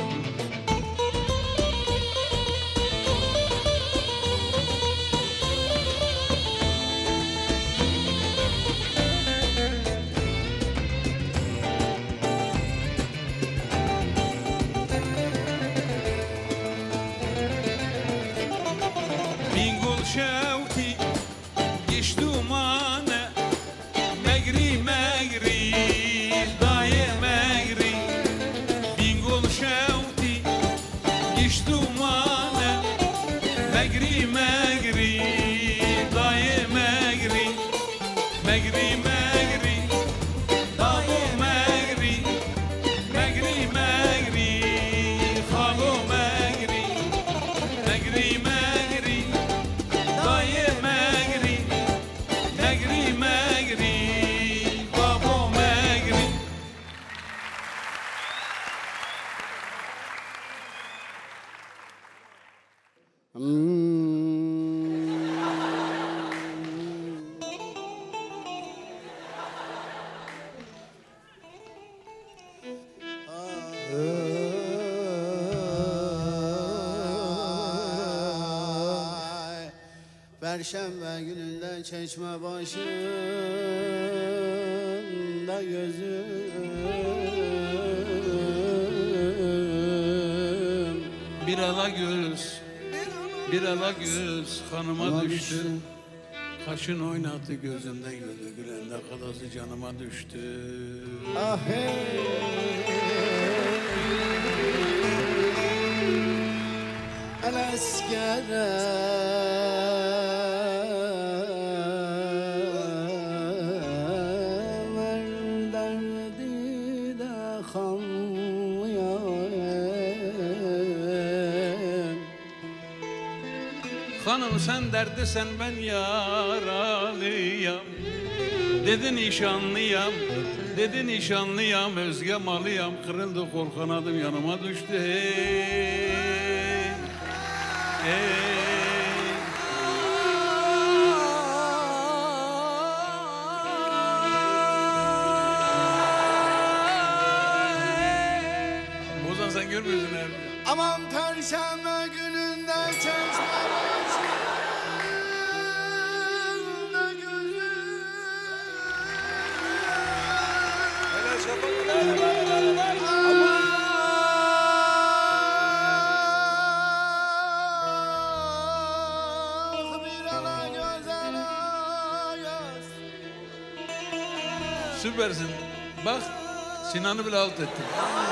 A: Bingul şevti, giş dumanı, megri megri, dayı megri. Bingul şevti, giş dumanı, megri megri, dayı megri. Megri megri, dayı megri, megri megri, halo megri. Megri megri, dayı megri, megri megri, babo megri.
B: Perşembe gününden çeşme başında gözüm.
A: Bir ala göz hanıma düştü. Kaşın oynattı gözümde güldü, gülende kalası canıma düştü.
B: Ah hey. El eskere ver derdi de kanlıyam.
A: Hanım sen derdi sen ben yaralıyam. Dedi nişanlıyam, dedi nişanlıyam, özge malıyam. Kırıldı kol kanadım yanıma düştü. Hey, hey. Ozan sen görmüyorsun abi.
B: Aman perşembe gününden çeşme başında gözüm.
P: Hele şafaklar.
A: Süpersin. Bak Sinan'ı bile alt ettin.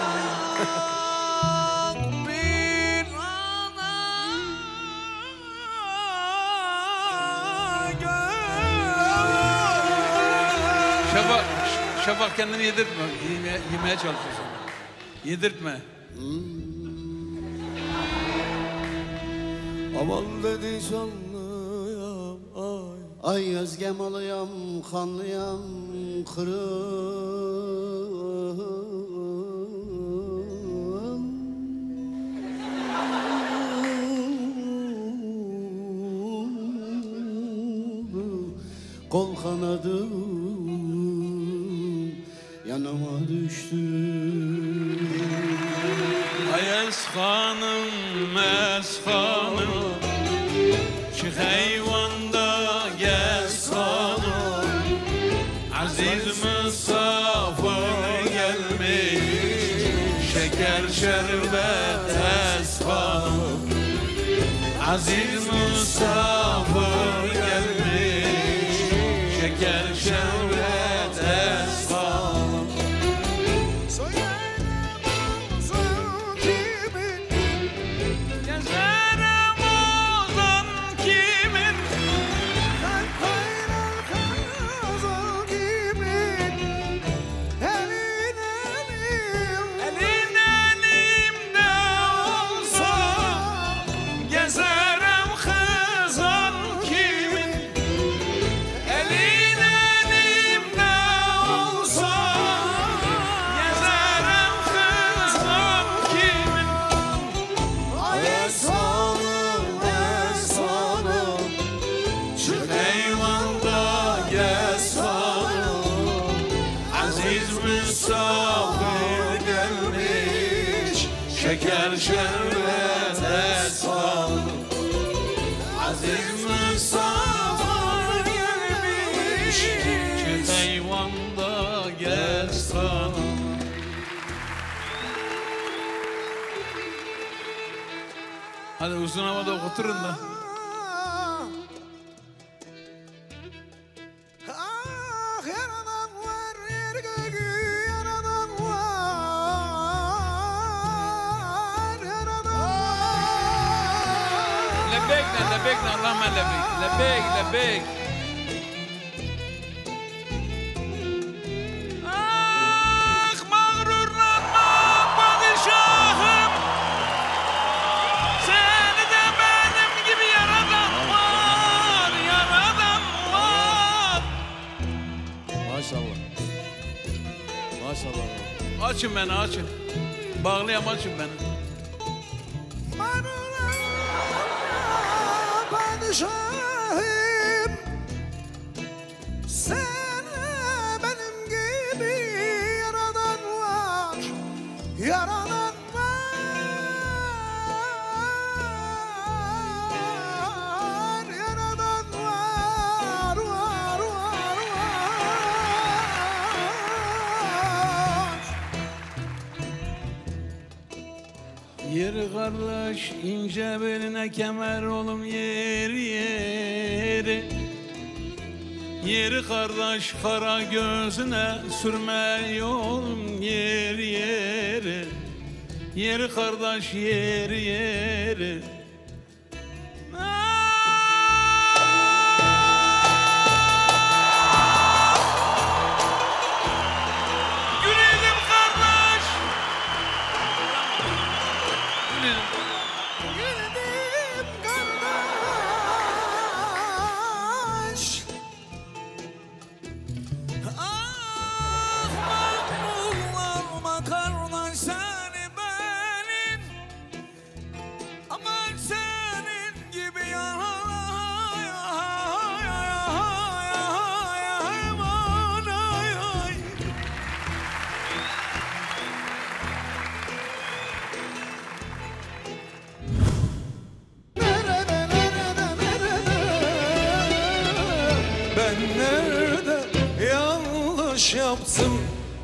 A: Şafak kendini yedirtme. Yemeye çalışıyorsun. Yedirtme.
B: Aman dedi şanlıyam ay. Ay özgem alayam, kanlıyam, kırım. Kol kanadım yanıma düştü.
A: Ay eshanım, eshanım, çık eyvanda gez hanım. Aziz misafir gelmiş, şeker şerbet eshanım. Aziz misafir gelmiş, şeker şerbet eshanım.
P: Elin
A: şeker şerbete sal. Aziz Mustafa gelmiş, çift eyvanda gel sal. Hadi uzun havada okuturun da. لبيكنا اللهم لبيك لبيك لبيك آخ مغرورlanma padişahım, seni de benim gibi yaradan var, yaradan var.
G: Maşallah. Maşallah.
A: Açın beni açın. Bağlayam açın beni.
J: Padişahım, seni benim gibi yaradan var, yaradan var, yaradan var, var, var, var.
A: Yeri kardeş ince beline kemer oğlum yeri yeri. Yeri kardeş kara gözüne sürme oğlum yeri yeri. Yeri kardeş yeri yeri. Gülelim kardeş. Gülelim.
J: Gülelim kardeş. Ah mahmurlarma kardeş seni benim. Aman senin gibi
P: Ben nerede yanlış yaptım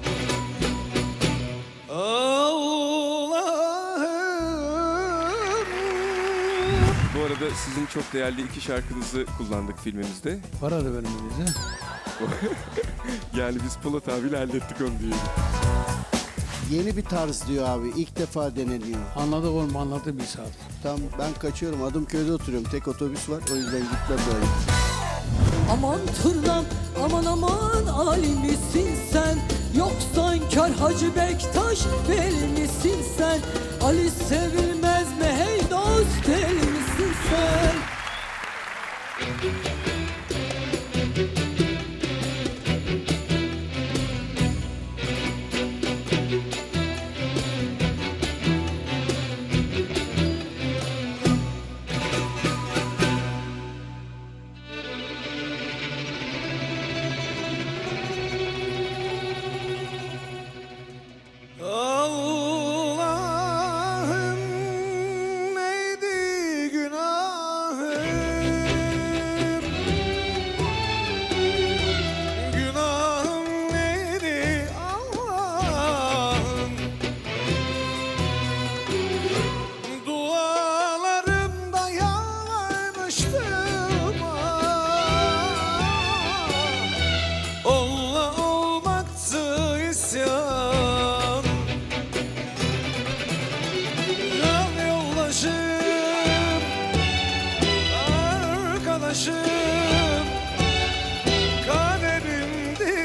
P: Allah'ım.
H: Bu arada sizin çok değerli iki şarkınızı kullandık filmimizde.
C: Var da benim bize.
H: Yani biz Polat abiyle hallettik onu diyelim.
B: Yeni bir tarz diyor abi. İlk defa deneniyor.
C: Anladık oğlum, anladık bir saat.
B: Tamam, ben kaçıyorum. Adımköy'de oturuyorum. Tek otobüs var. O yüzden gitmem böyle.
I: Aman tırnam, aman aman Ali misin sen? Yoksa kör Hacı Bektaş deli misin sen? Ali sevilmez mi hey dost, deli misin sen?
J: Allah'ım neydi günahım? Günahım neydi Allah'ım? Dualarımda yalvarmıştım Allah olmaktı isyan. Can yoldaşım, arkadaşım, kaderimdi.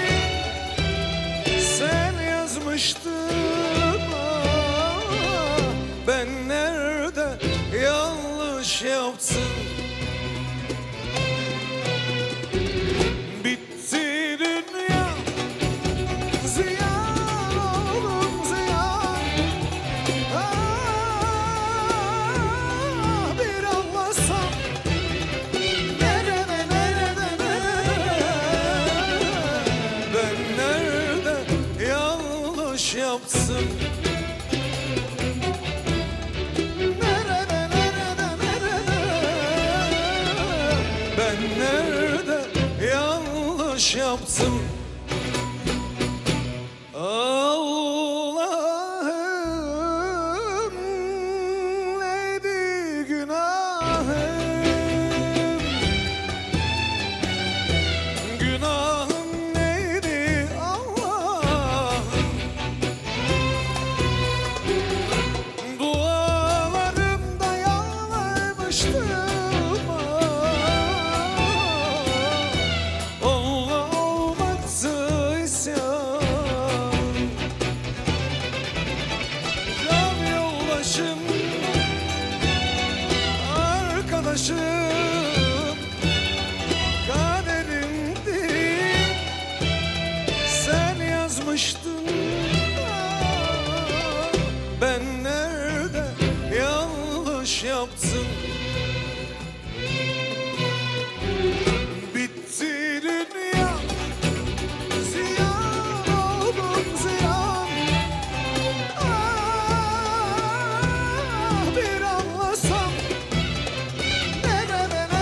J: Sen yazmıştın ben nerede yanlış yaptım? Bitti dünya, ziyan oldum ziyan. Bir anlasam nerede nerede yanlış yaptım? Allah'ım neydi günahım? Günahım neydi Allah'ım? Dualarımda yalvarmıştım. Olmadı isyan. Can yoldaşım, arkadaşım, kaderimdi. Sen yazmıştın. Ben nerede yanlış yaptım? Bitti dünya, ziyan oldum ziyan. Ah, bir anlasam. Nerede,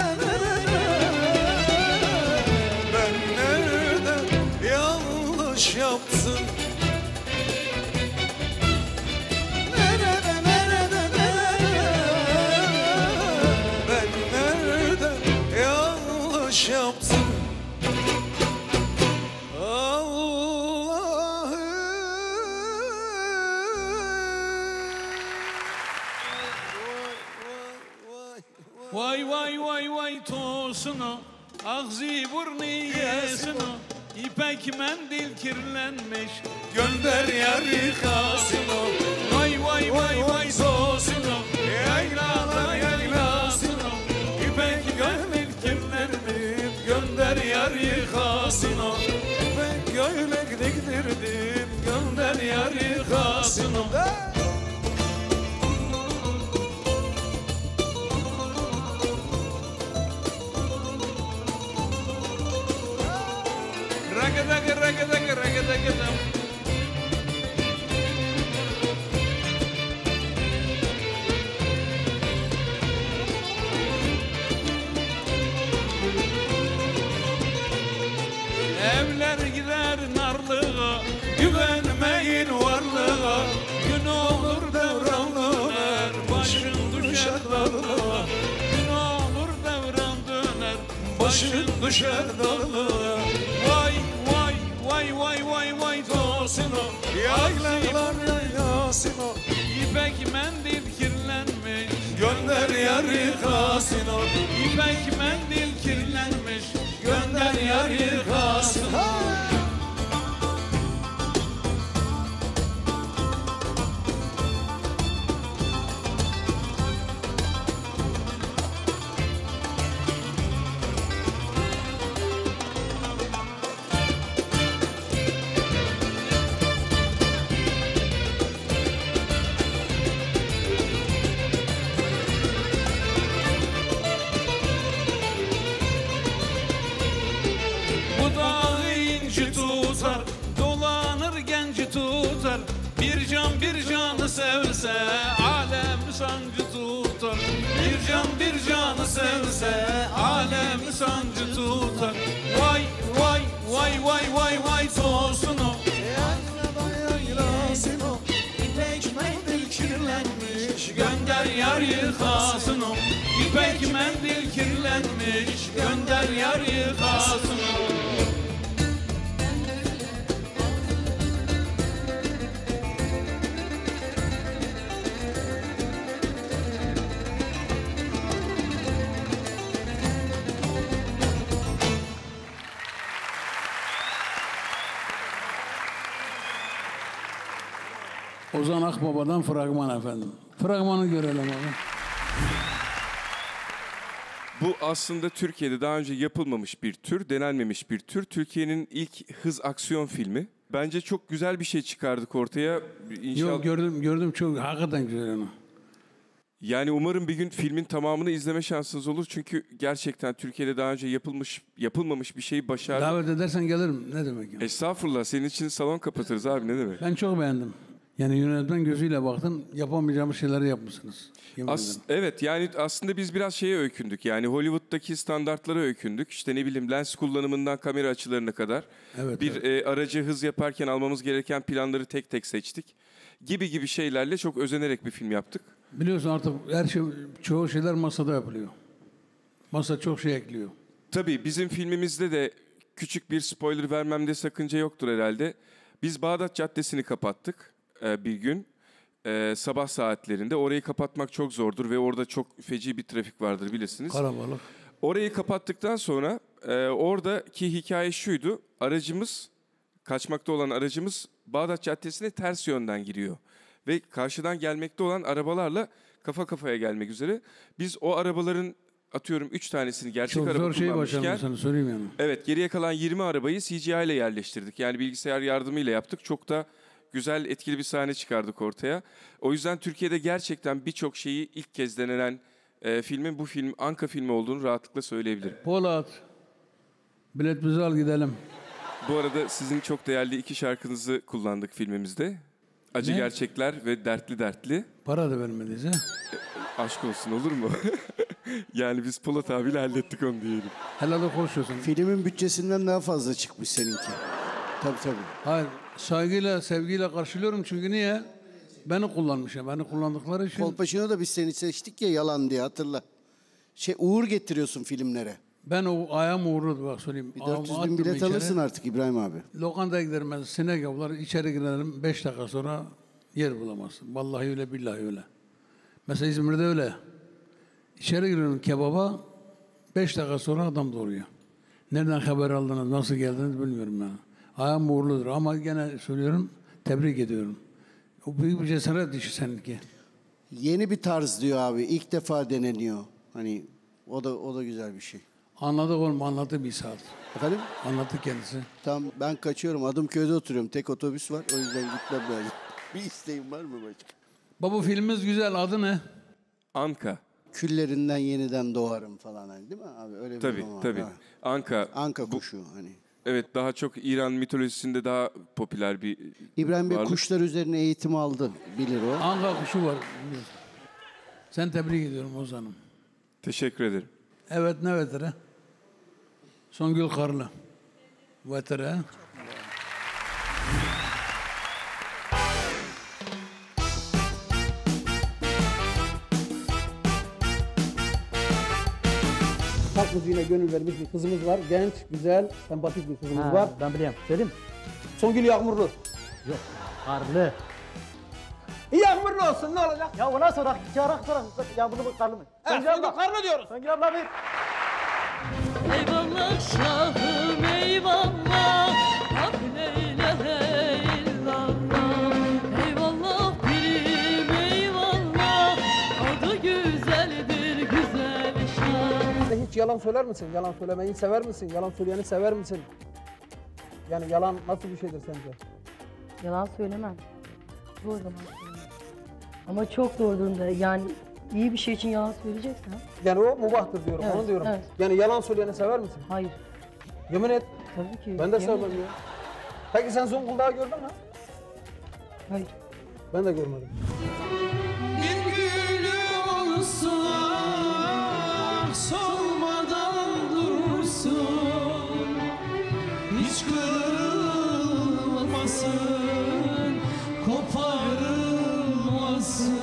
J: ben nerede yanlış yaptım? Ben nerede yanlış yaptım?
A: Vay vay vay vay tosuna, ağzı burnu yesina, İpek mendil kirlenmiş, gönder yar yıkasına. Vay vay vay vay tosuna, yaylalar yaylasına, İpek mendil kirlenmiş, gönder yar yıkasına. İpek göylek diktirdim, gönder yar yıkasına. Ragadaga ragadaga ragadaga dam. Evler gider narlığa, güvenmeyin varlığa. Gün olur devran döner, başın düşer darlığa. Gün olur devran döner, başın düşer darlığa. Vay vay vay vay vay vay tosuna, yaylalar yaylasına, İpek mendil kirlenmiş, gönder yar yıkasına. İpek mendil kirlenmiş, gönder yar yıkasına. Bu dağı inci tutar, dolanır genci tutar. Bir can bir canı sevse, alem sancı tutar. Bir can bir canı sevse, alem sancı tutar. Vay vay vay vay vay vay tosunu, yaylasını, İpek mendil kirlenmiş, gönder yar yıkasını. İpek mendil kirlenmiş, gönder yar yıkasını.
C: Ozan Akbaba'dan fragman efendim. Fragmanı görelim abi.
H: Bu aslında Türkiye'de daha önce yapılmamış bir tür, denenmemiş bir tür. Türkiye'nin ilk hız aksiyon filmi. Bence çok güzel bir şey çıkardık ortaya. İnşallah...
C: Yok gördüm çok hakikaten güzel onu.
H: Yani umarım bir gün filmin tamamını izleme şansınız olur. Çünkü gerçekten Türkiye'de daha önce yapılmamış bir şeyi başardı.
C: Davet edersen gelirim. Ne demek ya?
H: Estağfurullah. Senin için salon kapatırız abi, ne demek?
C: Ben çok beğendim. Yani yönetmen gözüyle baktın, yapamayacağımız şeyleri yapmışsınız.
H: Evet, yani aslında biz biraz şeye öykündük. Yani Hollywood'daki standartlara öykündük. İşte ne bileyim, lens kullanımından kamera açılarına kadar.
C: Evet,
H: Aracı hız yaparken almamız gereken planları tek tek seçtik. Gibi şeylerle çok özenerek bir film yaptık.
C: Biliyorsun artık her şey, çoğu şeyler masada yapılıyor. Masa çok şey ekliyor.
H: Tabii bizim filmimizde de küçük bir spoiler vermemde sakınca yoktur herhalde. Biz Bağdat Caddesi'ni kapattık bir gün. Sabah saatlerinde. Orayı kapatmak çok zordur ve orada çok feci bir trafik vardır, bilirsiniz.
C: Kalabalık.
H: Orayı kapattıktan sonra oradaki hikaye şuydu. Kaçmakta olan aracımız Bağdat Caddesi'ne ters yönden giriyor. Ve karşıdan gelmekte olan arabalarla kafa kafaya gelmek üzere. Biz o arabaların atıyorum 3 tanesini gerçek
C: çok
H: araba
C: zor şey
H: kullanmışken...
C: başardım sana söyleyeyim yani.
H: Evet, geriye kalan 20 arabayı CGI ile yerleştirdik. Yani bilgisayar yardımıyla yaptık. Çok da güzel, etkili bir sahne çıkardık ortaya. O yüzden Türkiye'de gerçekten birçok şeyi ilk kez denenen filmin bu film Anka filmi olduğunu rahatlıkla söyleyebilirim.
C: Polat, biletimizi al gidelim.
H: Bu arada sizin çok değerli 2 şarkınızı kullandık filmimizde. Acı
C: Ne?
H: Gerçekler ve Dertli Dertli.
C: Para da vermediniz ha?
H: Aşk olsun, olur mu? Yani biz Polat abiyle hallettik onu diyelim.
C: Helal konuşuyorsun.
B: Filmin bütçesinden daha fazla çıkmış seninki. Tabii.
C: Hayır, saygıyla, sevgiyle karşılıyorum çünkü niye? Beni kullanmışlar, beni kullandıkları için.
B: Kolpaçino da biz seni seçtik ya, yalan diye, hatırla. Uğur getiriyorsun filmlere.
C: Ben o ayağım uğurlu, bak söyleyeyim.
B: Bir 400 bin bilet alırsın artık İbrahim abi.
C: Lokantaya giderim ben, sinek avlar, içeri girerim, 5 dakika sonra yer bulamazsın. Vallahi öyle, billahi öyle. Mesela İzmir'de öyle. İçeri giriyorum kebaba, 5 dakika sonra adam doğuruyor. Nereden haber aldınız, nasıl geldiniz bilmiyorum yani. Ayağım uğurludur ama gene söylüyorum, tebrik ediyorum. O büyük bir cesaret işi seninki.
B: Yeni bir tarz diyor abi, ilk defa deneniyor. Hani o da güzel bir şey.
C: Anladık oğlum, anlattı bir saat.
B: Efendim?
C: Anlattı kendisi.
B: Tamam, ben kaçıyorum. Adımköy'de oturuyorum. Tek otobüs var. O yüzden gitmem lazım. Bir isteğin var mı başka?
C: Baba filmimiz güzel. Adı ne?
H: Anka.
B: Küllerinden yeniden doğarım falan, hani, değil mi abi? Öyle bir
H: Tabii.
B: Anka kuşu hani.
H: Evet, daha çok İran mitolojisinde daha popüler bir
B: İbrahim Bey
H: varlık.
B: kuşlar üzerine eğitim aldı. Bilir o.
C: Anka kuşu var. Sen tebrik ediyorum Ozan'ım.
H: Teşekkür ederim.
C: Evet, ne vetere? Songül Karlı. Vetere.
Q: Halk müziğine gönül vermiş bir kızımız var. Genç, güzel, sempatik bir kızımız var.
R: Ben biliyorum. Söyleyeyim.
Q: Songül Yağmurlu.
R: Yok. Karlı.
Q: Yağmurlu olsun, ne olacak?
R: Ya ona sorak. Çağırak sorak. Yağmurlu mu karlı mı?
Q: Songül Karlı diyoruz.
R: Songül abla bir.
S: Eyvallah şahım eyvallah. Hak leyle illallah. Eyvallah pirim eyvallah. Adı güzeldir güzel şah.
Q: Hiç yalan söyler misin? Yalan söylemeyi sever misin? Yalan söyleyeni sever misin? Yani yalan nasıl bir şeydir sence?
I: Yalan söylemem. Zor zaman söylemem. Ama çok zor durumda. Yani iyi bir şey için yalan söyleyeceksen.
Q: Yani o mubahtır diyorum,
I: Evet,
Q: onu diyorum.
I: evet.
Q: Yani yalan söyleyeni sever misin?
I: Hayır.
Q: Yemin et.
I: Tabii ki.
Q: Ben de
I: yemin
Q: sevmem
I: ederim.
Q: ya. Peki sen Zonguldak'ı gördün mü?
I: Hayır.
Q: Ben de görmedim.
J: Bir gülüm olsun, solmadan dursun, hiç kırılmasın, koparılmasın,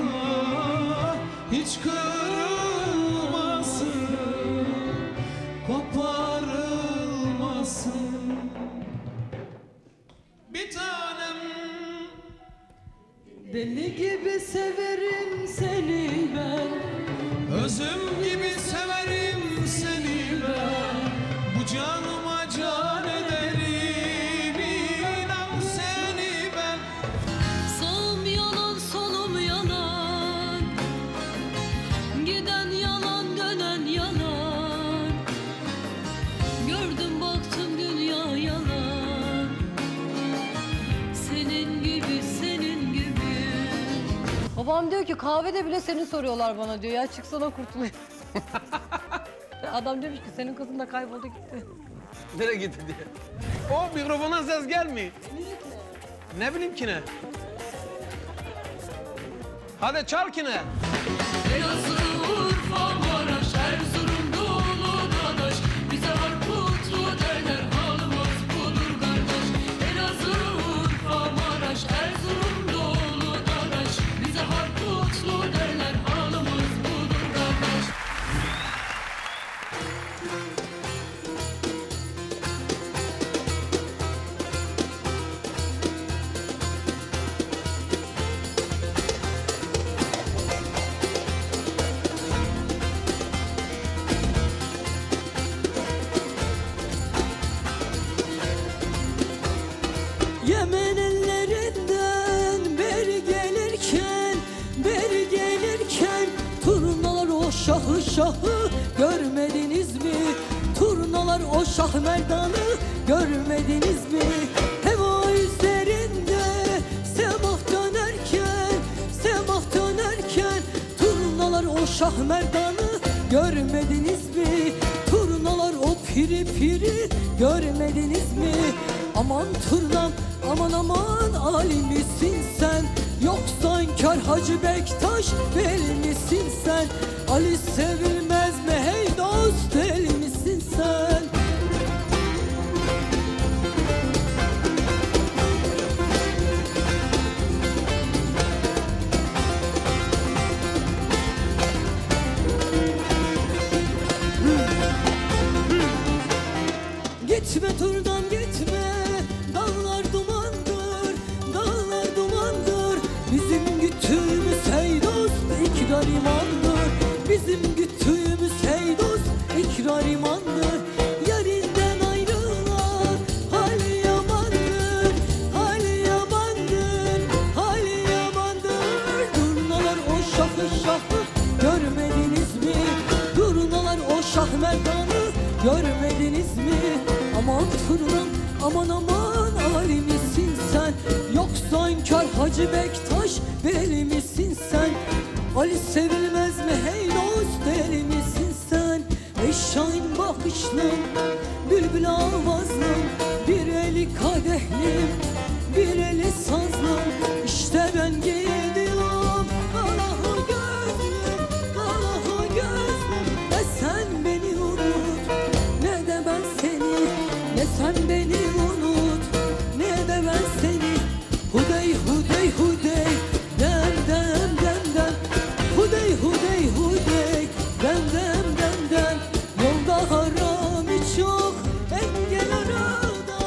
J: hiç kırılmasın, koparılmasın. Bir tanem
S: Deli gibi severim seni ben.
J: özüm gibi severim seni ben. Bu canıma can ederim, inan seni ben.
S: Sağım yalan solum yalan. Giden yalan dönen yalan. Gördüm baktım dünya yalan. Senin gibi senin gibi.
I: Babam diyor ki kahvede bile seni soruyorlar bana diyor. Ya çıksana kurtulayım. Adam demiş ki senin kızın da kayboldu gitti.
Q: Nereye gitti diye. O mikrofondan ses gelmiyor. Ne bileyim ki ne?
P: Hadi çal kine.
S: Elazığ, Urfa, Maraş, Erzurum, Doğulu Dadaş. Bize harputlu derler, halımız budur kardeş. Elazığ, Urfa, Maraş, Erzurum, Doğulu Dadaş. Bize harputlu derler, halımız budur kardeş.
F: Yemen ellerinden beri gelirken turnalar o şahı görmediniz mi? Turnalar o şah merdanı görmediniz mi? Heva üzerinde semah dönerken turnalar o şah merdanı görmediniz mi? Turnalar o piri görmediniz mi? Aman turnam, aman Ali misin sen? Yoksa inkar Hacı Bektaş deli misin sen? Ali sevilmez mi hey dost, deli misin sen? Gitme turnam gitme, dağlar dumandır. Bizim güttüğümüz hey dost ikrar imandır. Bizim güttüğümüz hey dost ikrar imandır. Yerinden ayrılan hali yamandır. Turnalar o şahı görmediniz mi? Turnalar o şah merdanı görmediniz mi? Aman turnam, aman Ali misin sen? Yoksa inkar Hacı Bektaş deli misin sen? Ali sevilmez mi hey dost, deli misin sen? Ey şahin bakışlım, bülbül avazlım, bir eli kadehlim, bir eli sazlım. İşte ben gidiyorum, Allah'a gözlüm. Ne sen beni unut, ne de ben seni. Ne sen beni unut, ne de ben seni. Hudey, dem. Hudey, dem. Yolda haram hiç yok, engel arada.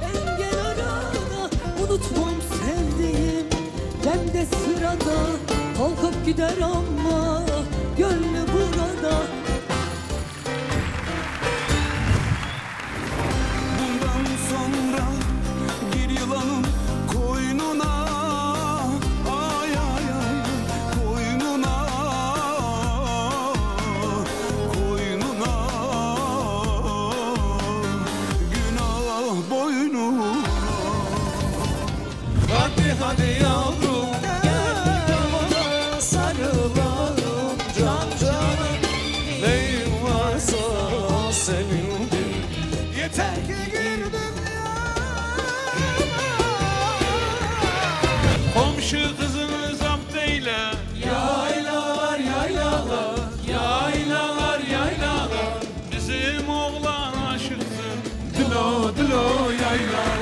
F: Unutmam sevdiğim, demde sırada. Kalkıp gider ama gönlü burada.
P: Bundan sonra bir yılanın koynuna, ay koynuna günah boynuna. Hadi yavrum gel bana sarılalım canım. Neyin varsa sevindim, yeter ki girdim.
A: Komşu kızını zapt eyle.
P: Yaylalar,
A: Bizim oğlan aşıktır.
P: Dilo yaylalar.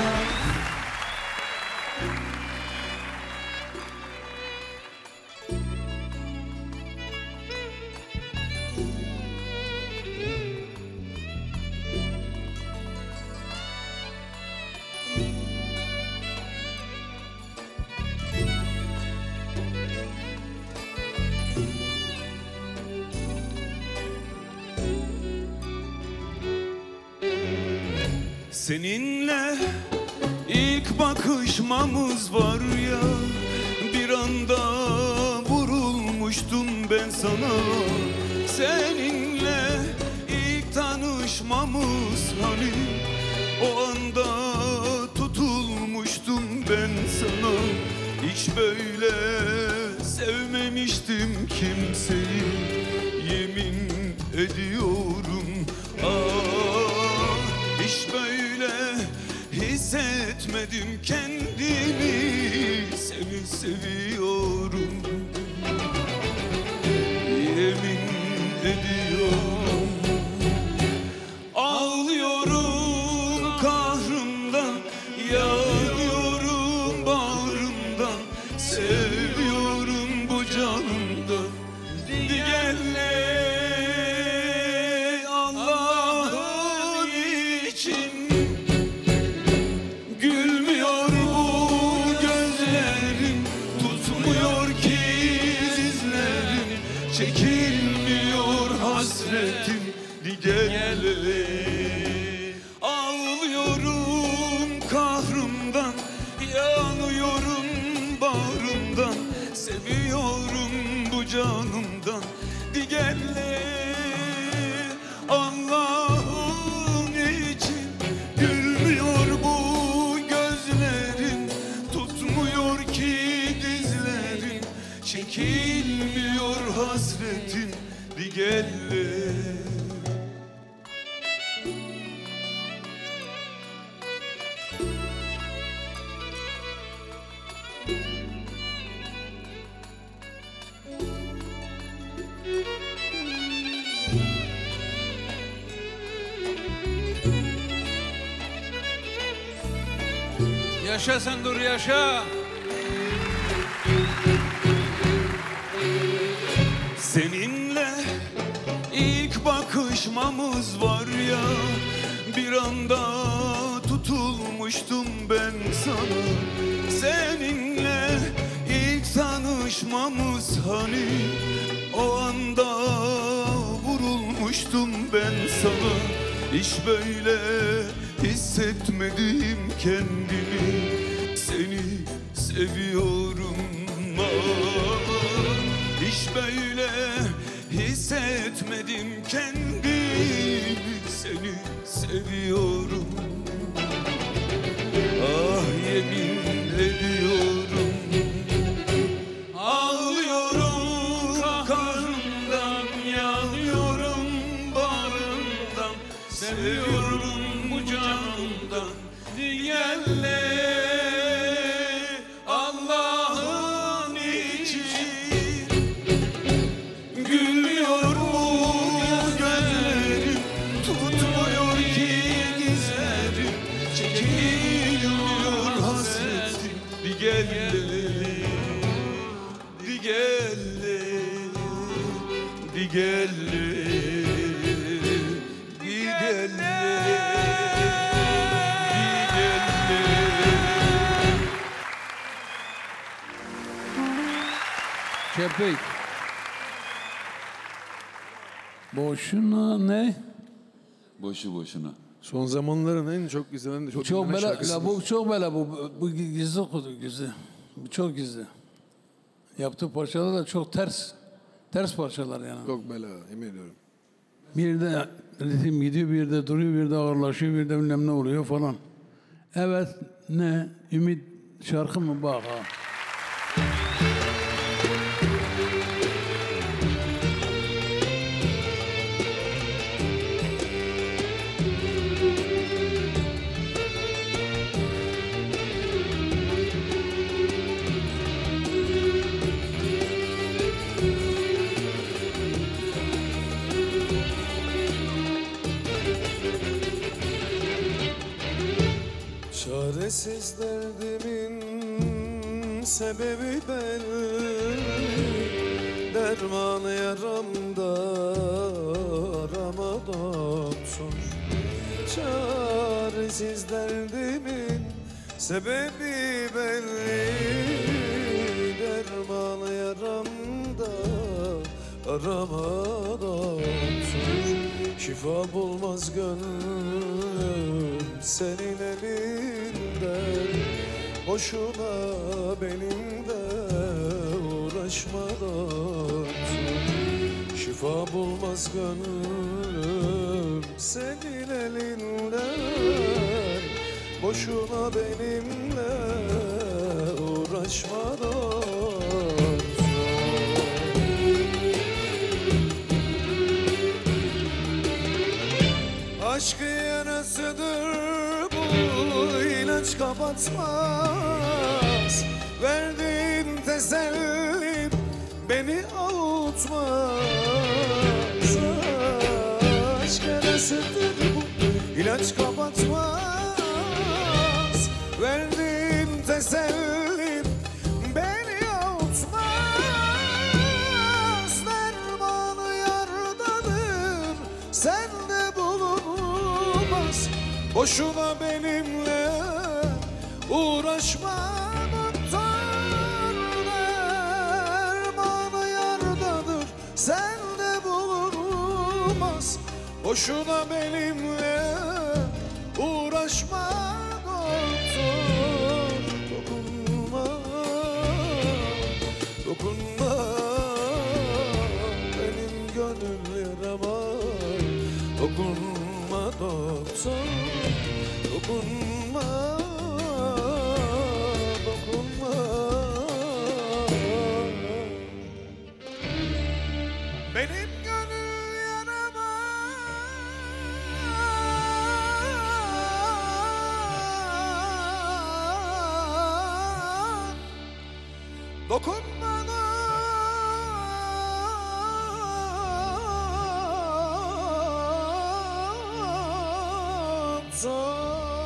A: Seninle ilk bakışmamız var ya, bir anda vurulmuştum ben sana. Seninle ilk tanışmamız hani, o anda tutulmuştum ben sana. Hiç böyle sevmemiştim kimseyi, yemin ediyorum. Hiç böyle hissetmedim kendimi, seni seviyorum. güzeli. Ağlıyorum kahrımdan, yanıyorum bağrımdan, seviyorum bu canımdan diğerle. Allah'ın için gülmüyor bu gözlerim, tutmuyor ki dizlerim, çekilmiyor hasretin diğerle.
J: Yaşa sen dur yaşa.
A: Seninle ilk bakışmamız var ya, bir anda tutulmuştum ben sana. Seninle ilk tanışmamız hani, o anda vurulmuştum ben sana. Hiç böyle hissetmedim kendimi, seni seviyorum hiç böyle hissetmedim kendimi, seni seviyorum. Ah yemin ediyorum. Ağlıyorum kahrımdan, yanıyorum bağrımdan, seviyorum bu canımdan diğerle. Allah'ın için gülmüyor bu gözlerim, tutmuyor ki dizlerim, çekiliyor hasretim diğerle, diğerle, diğerle, diğerle.
C: Kepek. Boşuna ne?
N: Boşu boşuna.
K: Son zamanların en çok izlenen
C: Çok
K: dinlenen
C: böyle,
K: şarkısı.
C: bu çok böyle, bu gizli kutu, gizli. Bu çok gizli. Yaptığı parçalar da çok ters parçalar yani.
K: Çok bela, emin ediyorum.
C: Bir de ritim gidiyor, bir de duruyor, bir de ağırlaşıyor, bir de bilmem ne oluyor falan. Evet, ne? Ümit şarkı mı? Bak ha.
P: Çaresiz derdimin sebebi belli, dermanı yaramda aramadan sor. Çaresiz derdimin sebebi belli, dermanı yaramda aramadan sor. Şifa bulmaz gönlüm senin elinden, boşuna benimle uğraşmadan sor. Şifa bulmaz gönlüm senin elinden, boşuna benimle uğraşmadan aşkı yarasıdır bu, ilaç kapatmaz. Verdiğin teselli beni avutmaz. Aşk yarasıdır bu, ilaç kapatmaz. Verdiğin teselli beni avutmaz. Dermanı yardadır, sende bulunmaz. Boşuna benimle uğraşma doktor. Dermanı yardadır, sende bulunmaz. Boşuna benimle uğraşma doktor. Dokunma, dokunma benim gönül yarama. Dokunma doktor, dokunma, dokunma. Benim gönül yarama. Dokunma doktor.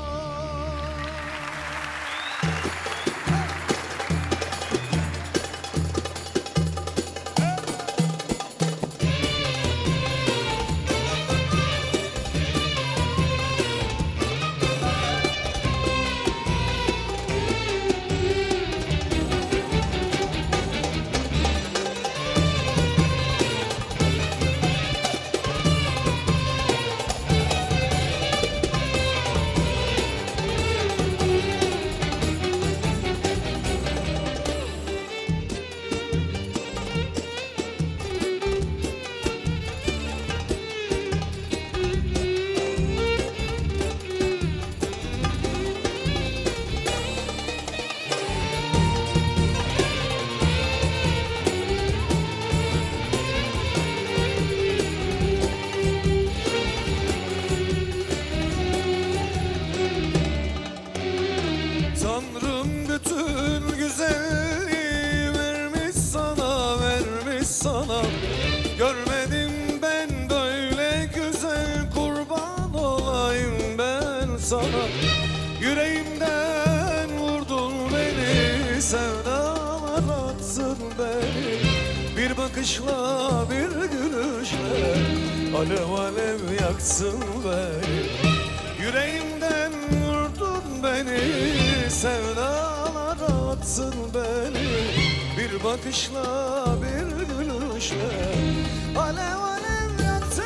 P: Tanrım bütün güzelliği vermiş sana, vermiş sana. Görmedim ben böyle güzel, kurban olayım ben sana. Yüreğimden vurdun beni, sevdalar attın beni. Bir bakışla, bir gülüşle alev alev yaksın beni. Yüreğimden vurdun beni, sevdalar atsın beni. Bir bakışla, bir gülüşle alev alev yaktın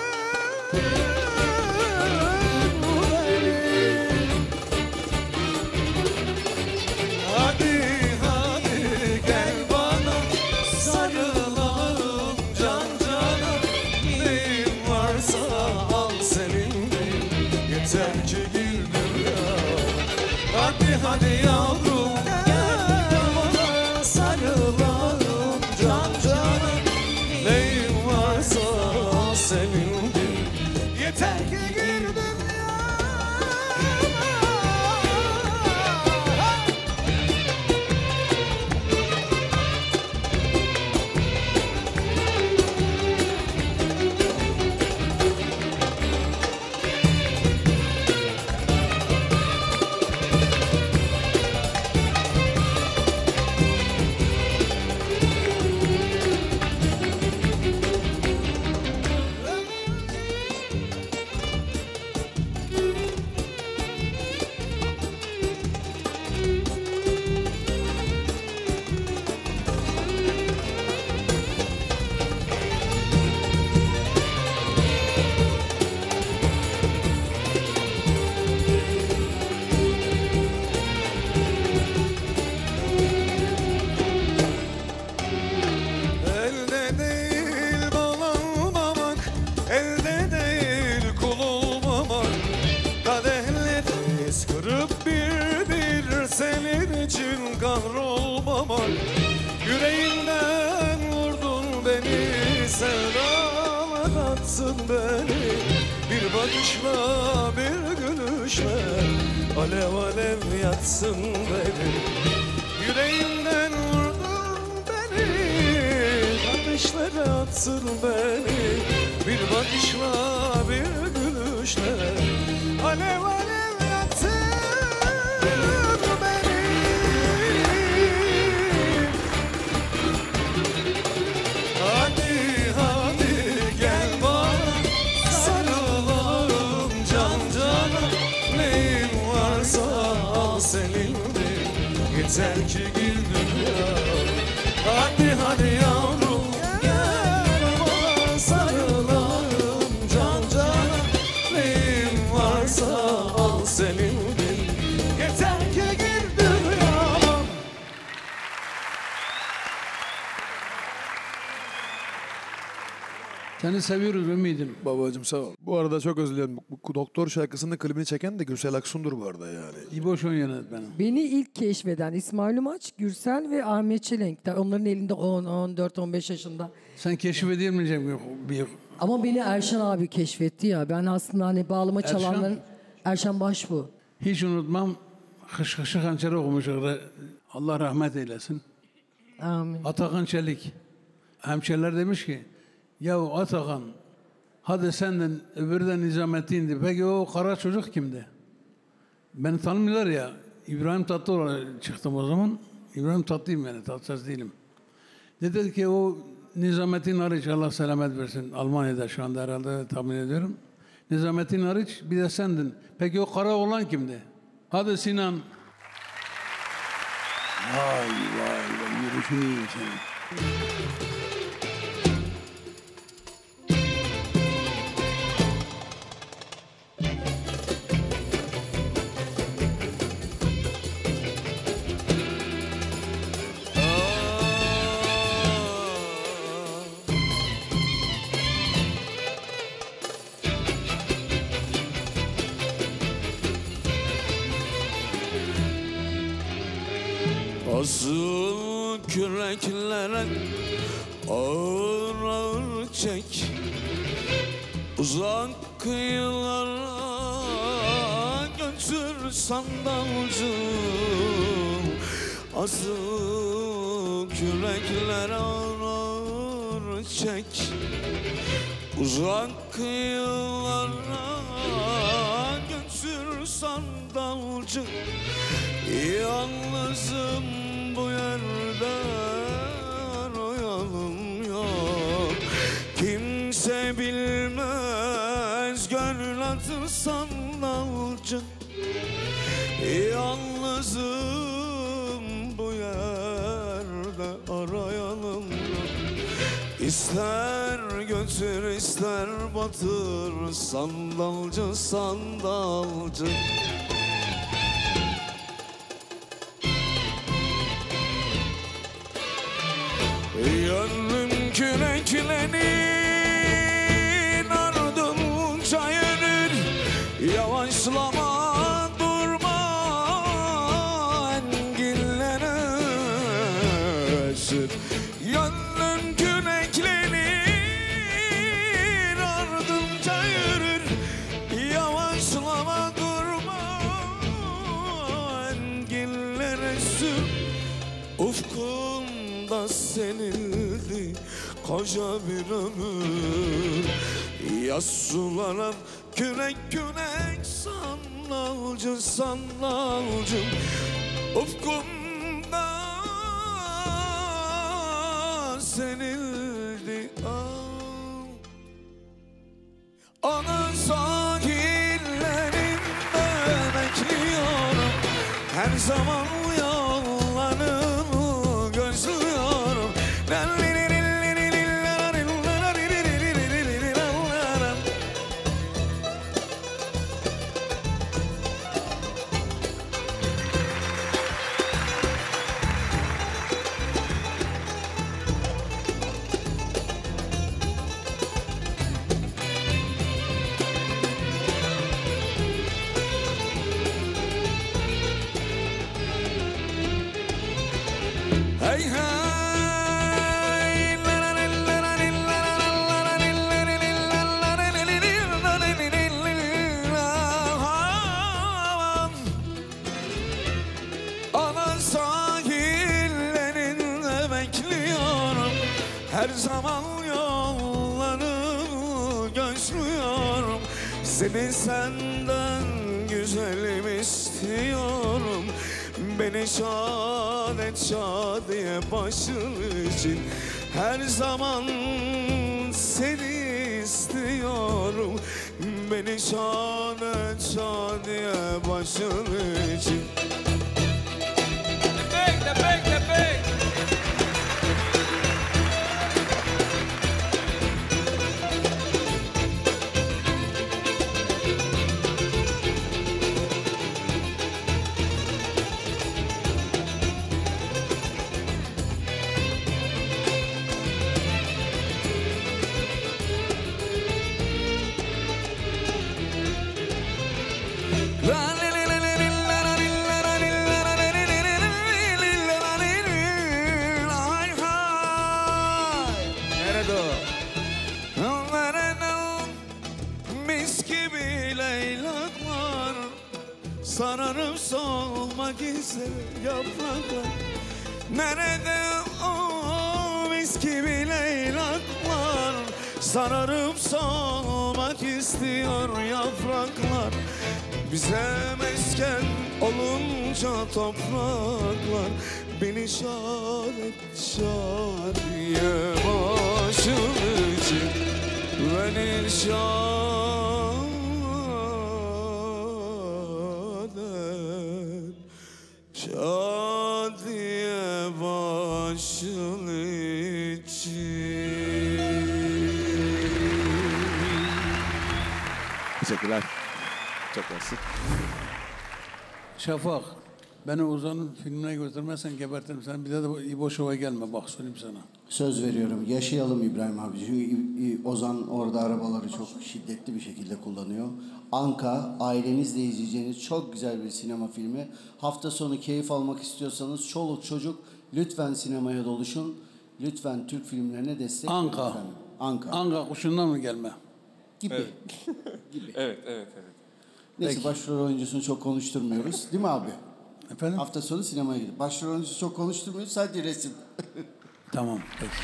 P: beni. Hadi hadi gel bana, sarılalım can cana. Neyim varsa al senindir, yeter ki gül dünya. Hadi hadi yavrum gel bana, sarılalım can cana. Neyim varsa senindir, yeter ki gül dünya. Elde değil bağlanmamak, elde değil kul olmamak. Kadehleri kırıp bir bir senin için kahrolmamak. Yüreğimden vurdun beni, sevdalar atsın beni. Bir bakışla, bir gülüşle alev alev yatsın beni. Yüreğimden vurdun beni, ateşlere atsın beni. Bir bakışla, bir gülüşle alev alev yatsın beni. Hadi hadi gel bana, sarılalım can cana. Neyim varsa al senindir, yeter ki gül dünya. Hadi hadi yavrum gel bana, sarılalım can cana.
C: Seni seviyoruz Ümidim.
K: Babacım sağ ol. Bu arada çok özür dilerim. Bu Doktor şarkısının klibini çeken de Gürsel Aksun'dur bu arada yani.
C: İboş'un yönetmeni.
I: Beni ilk keşfeden İsmail Umaç, Gürsel ve Ahmet Çelenk. Onların elinde 10, 14, 15 yaşında.
C: Sen keşfedemeyecek bir...
I: Ama beni Erşan abi keşfetti ya. Ben aslında hani bağlama çalanların... Erşan Başbuğ.
C: Hiç unutmam. Hışkışı hançeri okumuş orada. Allah rahmet eylesin.
I: Amin.
C: Atakan Çelik. Hemşeriler demiş ki, ya Atakan, hadi senden öbürü de Nizamettin'di. Peki o kara çocuk kimdi? Beni tanımıyorlar ya. İbrahim Tatlıoğlu çıktım o zaman. İbrahim Tatlı'yım yani, Tatlıses değilim. Dedi ki o Nizamettin hariç, Allah selamet versin. Almanya'da şu anda herhalde tahmin ediyorum. Nizamettin hariç bir de sendin. Peki o kara olan kimdi? Hadi Sinan. Vay vay vay, yürüyüşün iyiyim senin.
G: Asıl küreklere ağır ağır çek, uzak kıyılara götür sandalcım. Asıl küreklere ağır ağır çek, uzak kıyılara götür sandalcım. Yalnızım bu yerde, royalım yok. Kimse bilmez gönül atır sandalcı. Yalnızım bu yerde, arayalım yok. İster götür ister batır sandalcı, sandalcı. Gönlüm küreklenin ardınca yürür. Yavaşlama durma engillere sür. Gönlüm küreklenin ardınca yürür. Yavaşlama durma engillere sür. Ufkumda senildi koca bir ömür. Yaz sulara kürek kürek sandalcı, sandalcım. Ufkumda senildi Ana sahillerinde bekliyorum. Her zaman yollarını gözlüyorum. Hey hey, ana sahillerinde bekliyorum. Her zaman yollarını gözlüyorum. Seni senden güzelim istiyorum. Beni şad et şadiye başın için. Her zaman seni istiyorum. Beni şad et şadiye başın için.
P: Nerede o? Mis gibi leylaklar, sararıp solmak ister yapraklar. Nerede o mis gibi leylaklar, sararıp solmak istiyor yapraklar. Bize mesken olunca topraklar, beni şadet şadiye başım için beni şadet şadiye başım için.
D: Teşekkürler. Çok mersi.
C: Şafak, beni Ozan'ın filmine götürmezsen gebertirim seni. Bir de İbo Show'a gelme bak söyleyeyim sana.
B: Söz veriyorum. Yaşayalım İbrahim abi. Çünkü Ozan orada arabaları çok şiddetli bir şekilde kullanıyor. Anka, ailenizle izleyeceğiniz çok güzel bir sinema filmi. Hafta sonu keyif almak istiyorsanız çoluk çocuk lütfen sinemaya doluşun. Lütfen Türk filmlerine destek verin
C: Anka.
B: efendim. Anka.
C: Anka kuşundan mı gelme?
B: Gibi.
H: Evet.
B: Gibi.
H: Evet.
B: Neyse
C: Peki.
B: başrol oyuncusunu çok konuşturmuyoruz. Değil mi abi?
C: Efendim?
B: Hafta sonu sinemaya gidip. Başrol oyuncusu çok konuşturmuyoruz. Sadece resim.
C: Tamam peki.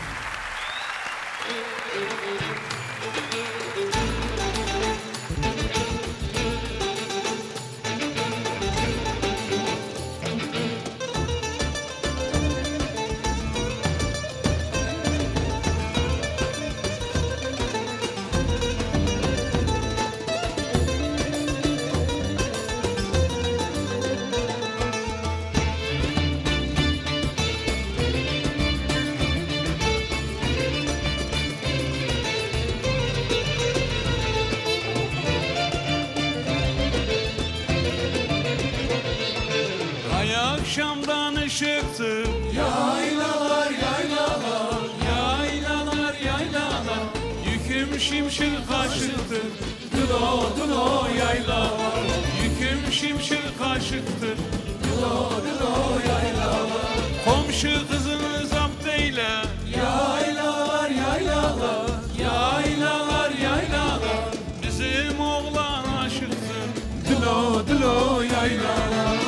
A: Ay akşamdan ışıktı.
P: Yaylalar, yaylalar,
A: Yaylalar yaylalar, yüküm şimşir kaşıktır.
P: Dulo, dulo yaylalar,
A: Yüküm şimşir kaşıktır.
P: dulo, dulo yaylalar.
A: Komşu kızını zapt eyle.
P: Yaylalar, yaylalar,
A: Yaylalar yaylalar, bizim oğlan aşıktır.
P: dulo, dulo yaylalar.